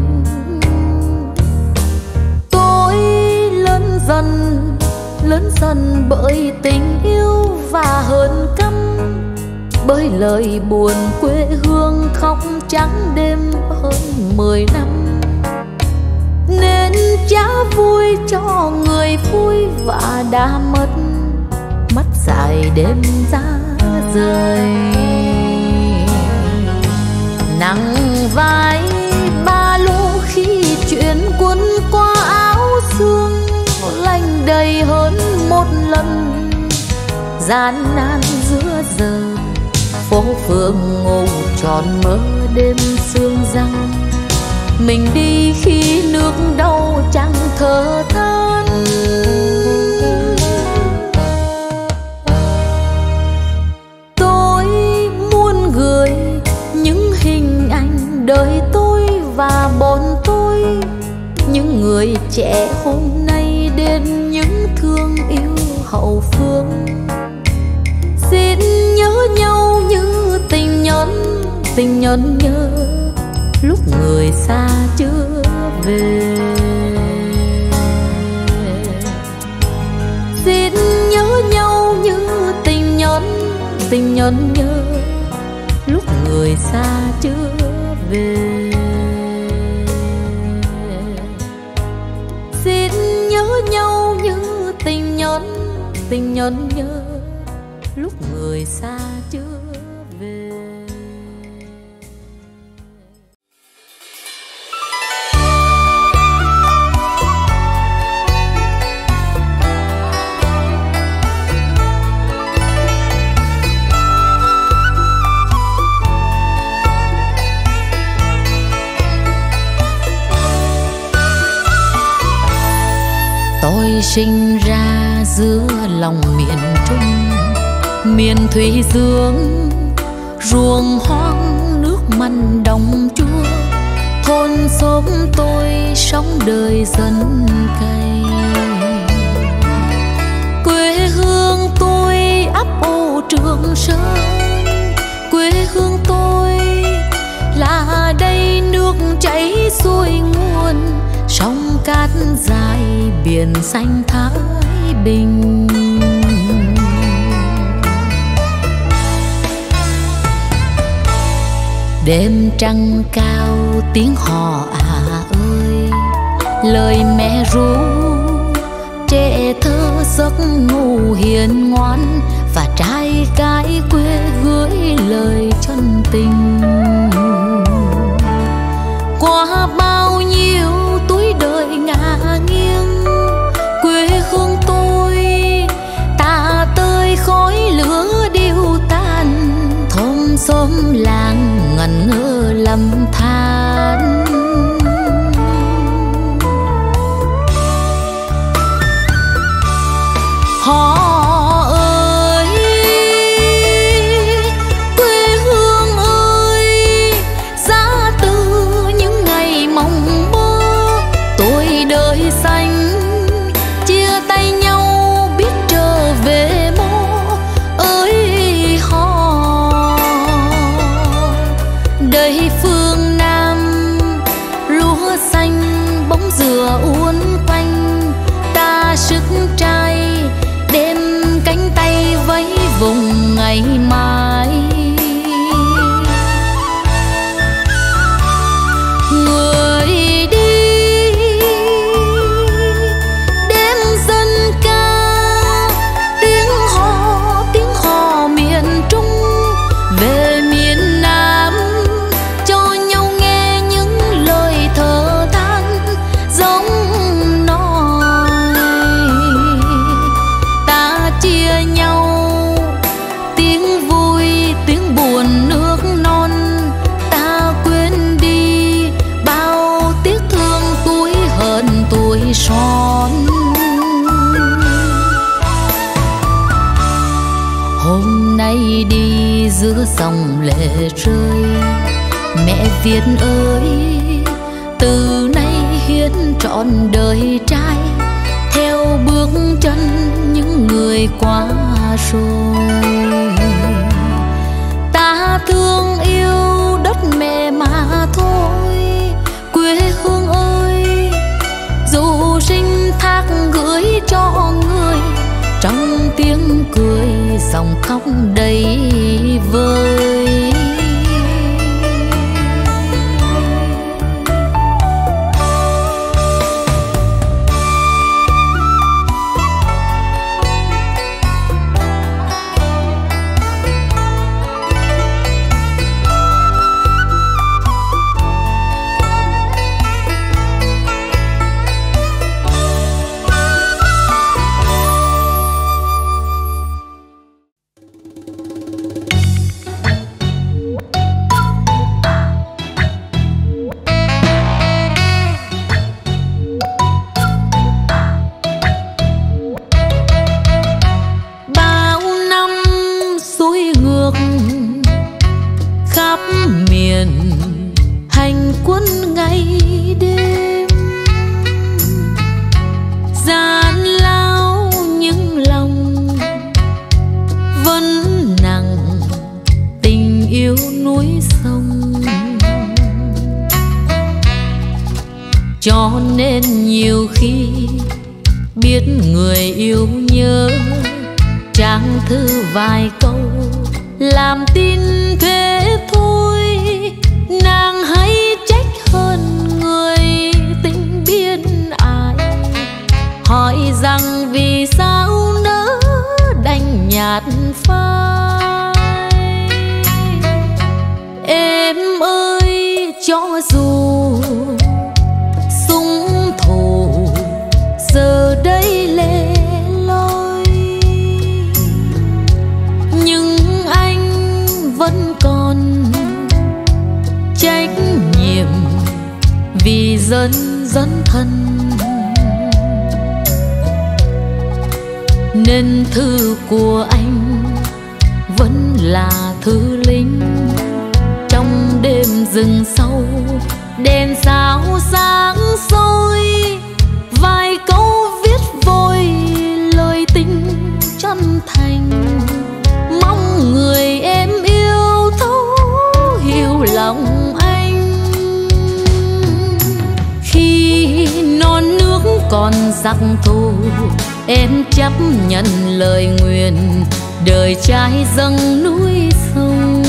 Tôi lớn dần bởi tình yêu và hờn căm, bởi lời buồn quê hương khóc trắng đêm hơn 10 năm. Nên chả vui cho người vui và đã mất mắt dài đêm ra rời. Nặng vai ba lô khi chuyện cuốn qua áo xương, lạnh đầy hơn một lần gian nan giữa giờ. Phố phường ngủ tròn mơ đêm sương răng, mình đi khi nước đau chẳng thở than. Tôi muốn gửi những hình ảnh đời tôi và bọn tôi, những người trẻ hôm nay đến những thương yêu hậu phương. Xin nhớ nhau như tình nhân nhớ lúc người xa chưa về. nhẫn nhơ lúc người xa chưa về. Xin nhớ nhau như tình nhẫn nhơ lúc người xa chưa về. Tôi sinh ra giữa lòng miền Trung, miền Thủy Dương, ruộng hoang nước mặn đồng chua. Thôn xóm tôi sống đời dân cày. Quê hương tôi ấp ô Trường Sơn, quê hương tôi là đây nước chảy xuôi nguồn, sông cát dài biển xanh Thái Bình. Đêm trăng cao tiếng hò ơi, lời mẹ ru trẻ thơ giấc ngủ hiền ngoan, và trai cái quê gửi lời chân tình. Qua bao nhiêu tuổi đời ngả nghiêng, quê hương tôi ta tơi khói lửa điêu tàn, thôn xóm làng ngẩn ngơ lầm than. Họ ơi, quê hương ơi, giá từ những ngày mộng mơ, tôi đời xanh chia tay nhau biết trở về mô ơi họ. Đây phương Nam lúa xanh bóng dừa uốn quanh, ta sức trai đêm cánh tay vẫy vùng ngày mai. Người đi đêm dân ca, tiếng hò miền Trung về miền Nam, cho nhau nghe những lời thở than giống nói. Ta chia nhau tiếng vui tiếng buồn nước non, ta quên đi bao tiếc thương tuổi hờn tuổi son. Hôm nay đi giữa dòng lệ rơi, mẹ Việt ơi, từ nay hiến trọn đời trai theo bước chân những người qua rồi. Ta thương yêu đất mẹ mà thôi, quê hương ơi, dù sinh thác gửi cho người, trong tiếng cười dòng khóc đầy vơi. Cho nên nhiều khi biết người yêu nhớ, trang thư vài câu làm tin thế thôi. Nàng hay trách hơn người tình biên ải, hỏi rằng vì sao nỡ đành nhạt phai. Em ơi cho dù súng thù giờ đây lẻ loi, nhưng anh vẫn còn trách nhiệm vì dân dân thân. Nên thư của anh vẫn là thư lính trong đêm rừng sâu, đèn sao sáng soi, vài câu viết vội lời tình chân thành. Mong người em yêu thấu hiểu lòng anh. Khi non nước còn giặc thù, em chấp nhận lời nguyền đời trai dâng núi sông.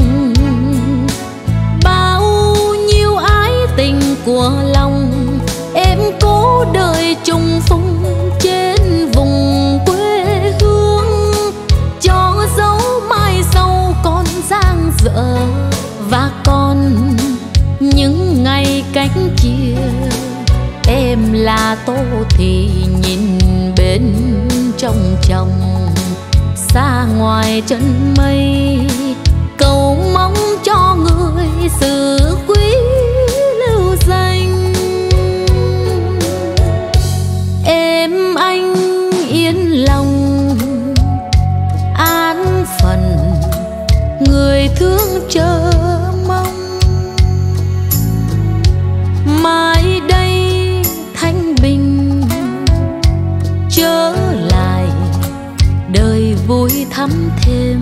Bao nhiêu ái tình của lòng em cố đời trùng phùng trên vùng quê hương, cho dấu mai sau còn dang dở và còn những ngày cách chia. Em là Tô thì nhìn bên trong chồng, xa ngoài chân mây, cầu mong cho người sự quý lưu danh. Em anh yên lòng an phận, người thương chờ mong. Mai đây thanh bình trở lại, đời vui thắm thêm.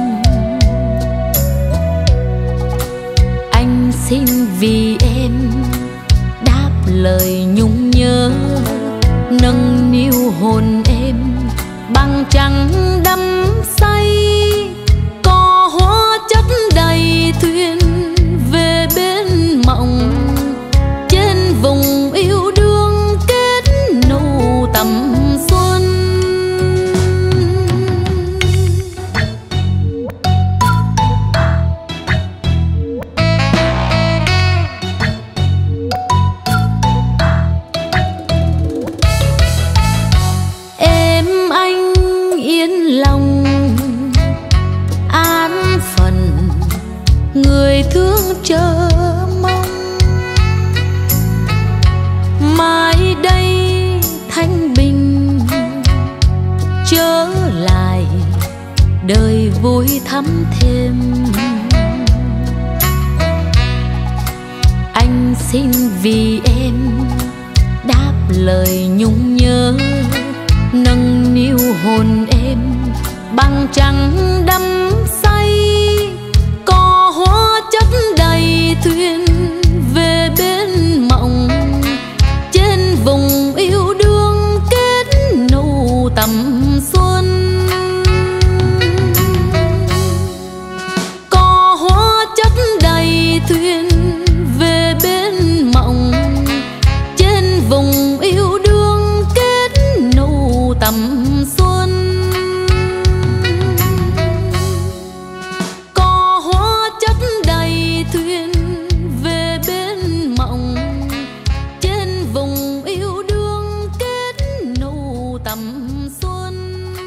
Anh xin vì em đáp lời nhung nhớ, nâng niu hồn em bằng trăng đắm say. Có hóa chất đầy thuyền về bên mộng, trên vùng yêu đương kết nụ tầm xuân. Em anh yên lòng an phận, người thương chờ mong. Mai đây thanh bình trở lại, đời vui thắm thêm. Anh xin vì em đáp lời nhung nhớ, nâng niu hồn em bằng trăng đắm say. Có hóa chất đầy thuyền về bên mộng, trên vùng yêu đương kết nụ tầm xuân. Có hóa chất đầy thuyền về bên mộng, trên vùng yêu đương kết nụ tầm xuân. Có hóa chất đầy thuyền về bên mộng, trên vùng yêu đương kết nụ tầm xuân.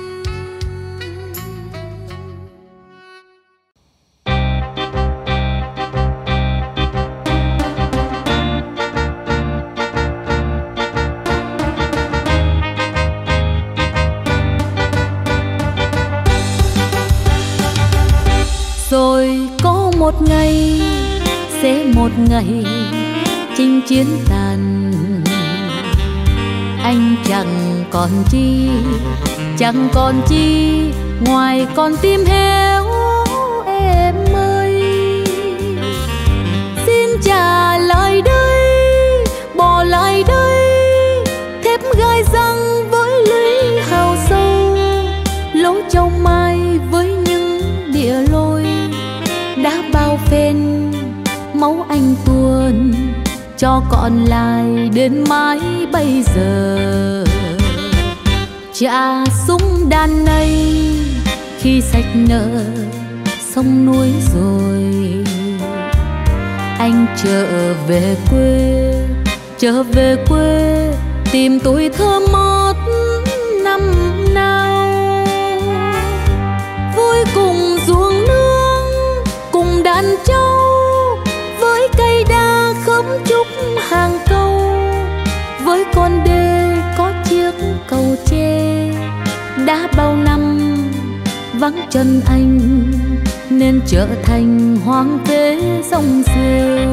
Rồi có một ngày, sẽ một ngày chinh chiến tàn. Anh chẳng còn chi ngoài con tim héo. Em ơi xin trả lại đây, bỏ lại đây thép gai răng với lưới hào sâu, lỗ châu mai với những địa lô. cho còn lại đến mãi bây giờ. Cha súng đàn này khi sạch nợ sông núi rồi, anh trở về quê tìm tuổi thơ mót năm nào. Vui cùng ruộng nương cùng đàn trâu, với cây đa khóm trúc hàng câu, với con đê có chiếc cầu tre. Đã bao năm vắng chân anh nên trở thành hoang phế rong rêu.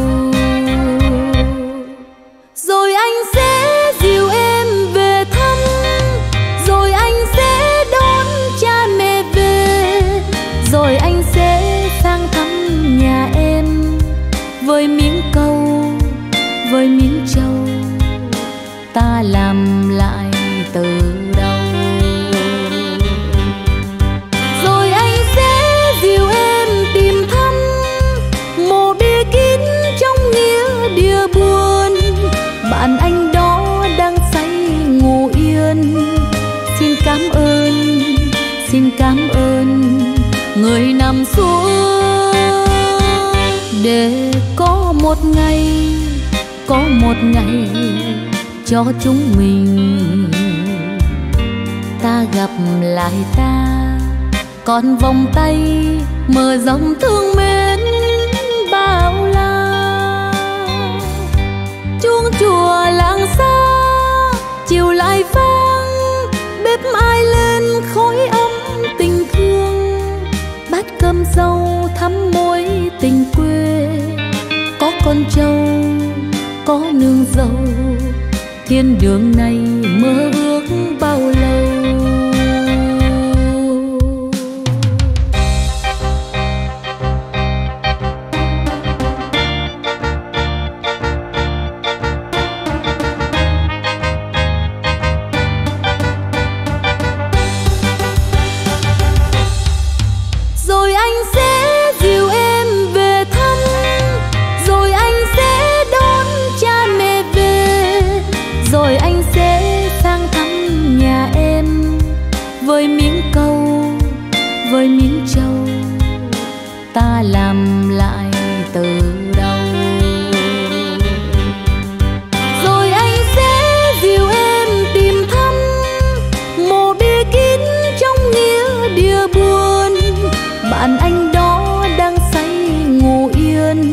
Rồi anh sẽ dìu em về thăm, rồi anh sẽ đón cha mẹ về, rồi anh sẽ sang thăm nhà em với miếng câu, với miếng trâu, ta làm lại từ đầu. Rồi anh sẽ dìu em tìm thăm mộ bia kín trong nghĩa địa buồn, bạn anh đó đang say ngủ yên. Xin cảm ơn người nằm xuống, để có một ngày cho chúng mình ta gặp lại ta, còn vòng tay mở rộng thương mến bao la. Chuông chùa làng xa chiều lại vang, bếp ai lên khói ấm tình thương. Bát cơm dâu thắm mối tình quê, có con trâu có nương dâu, thiên đường này mơ ước bao lâu. Rồi anh sẽ dìu em về thăm, rồi anh sẽ đón cha mẹ về, rồi anh sẽ sang thăm nhà em với miếng câu, với miếng trâu, ta làm lại từ đầu. Rồi anh sẽ dìu em tìm thăm mộ bia kín trong nghĩa địa buồn, bạn anh đó đang say ngủ yên.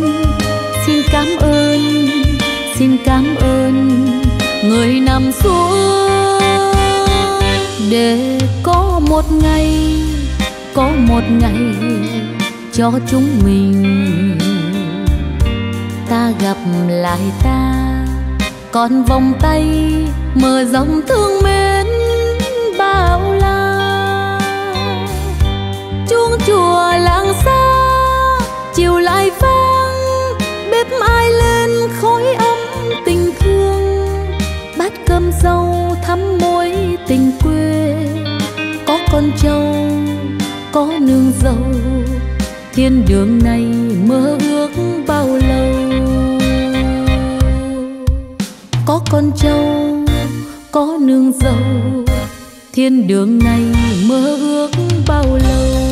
Xin cảm ơn người nằm xuống, để có một ngày cho chúng mình ta gặp lại ta, còn vòng tay mở rộng thương mến bao la. Chuông chùa làng xa chiều lại vang, bếp ai lên khói ấm tình thương. Bát cơm dâu thắm mối tình quê, có con trâu có nương dâu, thiên đường này mơ ước bao lâu. Có con trâu có nương dâu, thiên đường này mơ ước bao lâu.